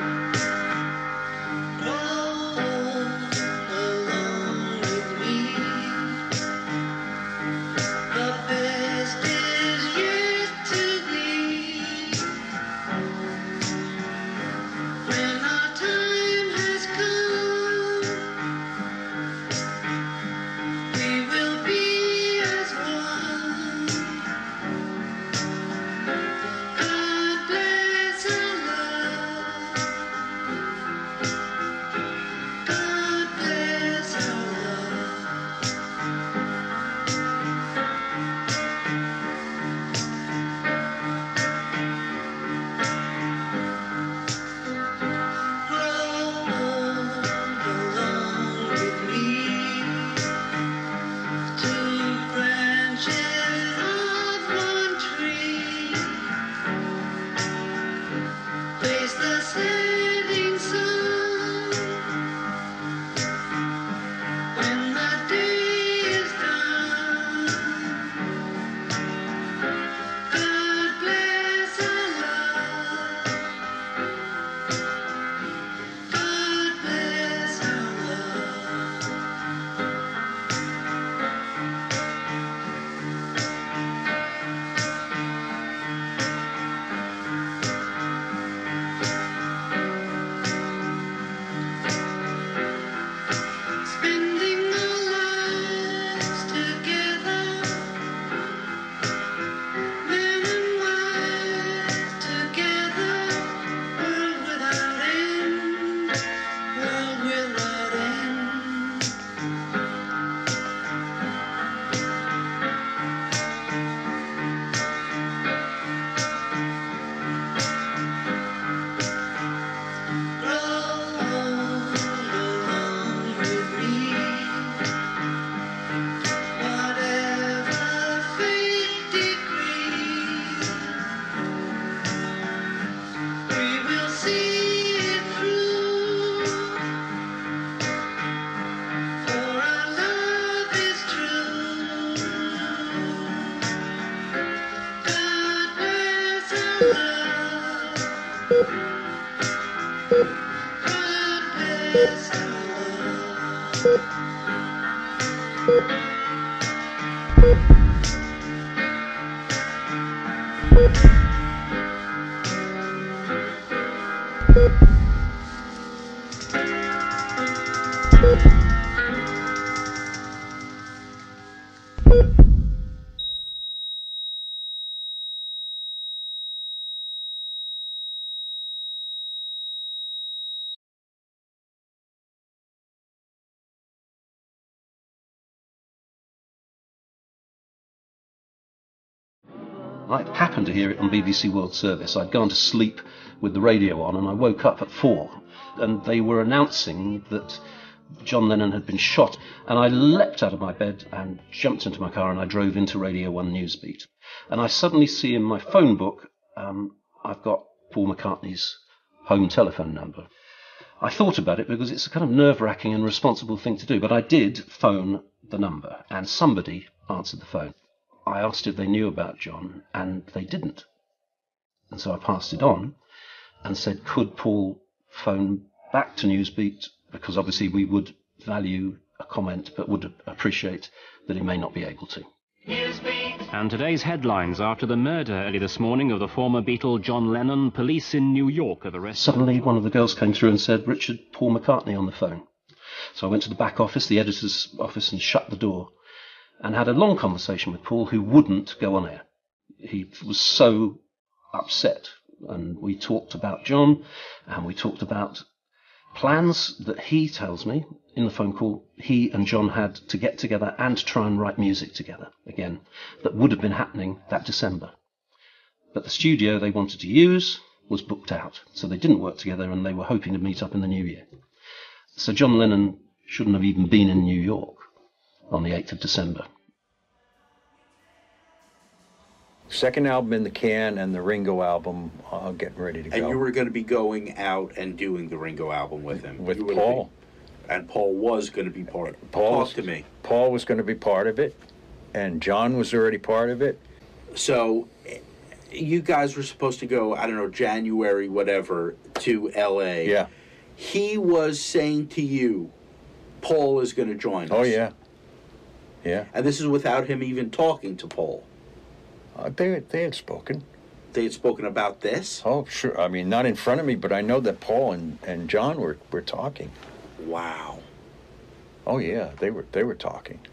I happened to hear it on BBC World Service. I'd gone to sleep with the radio on, and I woke up at 4, and they were announcing that John Lennon had been shot. And I leapt out of my bed and jumped into my car, and I drove into Radio 1 Newsbeat. And I suddenly see in my phone book, I've got Paul McCartney's home telephone number. I thought about it because it's a kind of nerve-wracking and responsible thing to do, but I did phone the number, and somebody answered the phone. I asked if they knew about John, and they didn't. And so I passed it on and said, could Paul phone back to Newsbeat, because obviously we would value a comment, but would appreciate that he may not be able to. And today's headlines: after the murder early this morning of the former Beatle John Lennon, police in New York have arrested... Suddenly one of the girls came through and said, Richard, Paul McCartney on the phone. So I went to the back office, the editor's office, and shut the door, and had a long conversation with Paul, who wouldn't go on air. He was so upset, and we talked about John, and we talked about plans that he tells me in the phone call he and John had to get together and try and write music together again, that would have been happening that December. But the studio they wanted to use was booked out, so they didn't work together, and they were hoping to meet up in the new year. So John Lennon shouldn't have even been in New York. on the 8th of December. Second album in the can and the Ringo album getting ready to go. And you were going to be going out and doing the Ringo album with him. With Paul. And Paul was going to be part of it. Talk to me. Paul was going to be part of it, and John was already part of it. So you guys were supposed to go, I don't know, January, whatever, to L.A. Yeah. He was saying to you, Paul is going to join us. Oh, yeah. Yeah. And this is without him even talking to Paul. They had spoken. They had spoken about this? Oh, sure. I mean, not in front of me, but I know that Paul and John were talking. Wow. Oh, yeah, they were talking.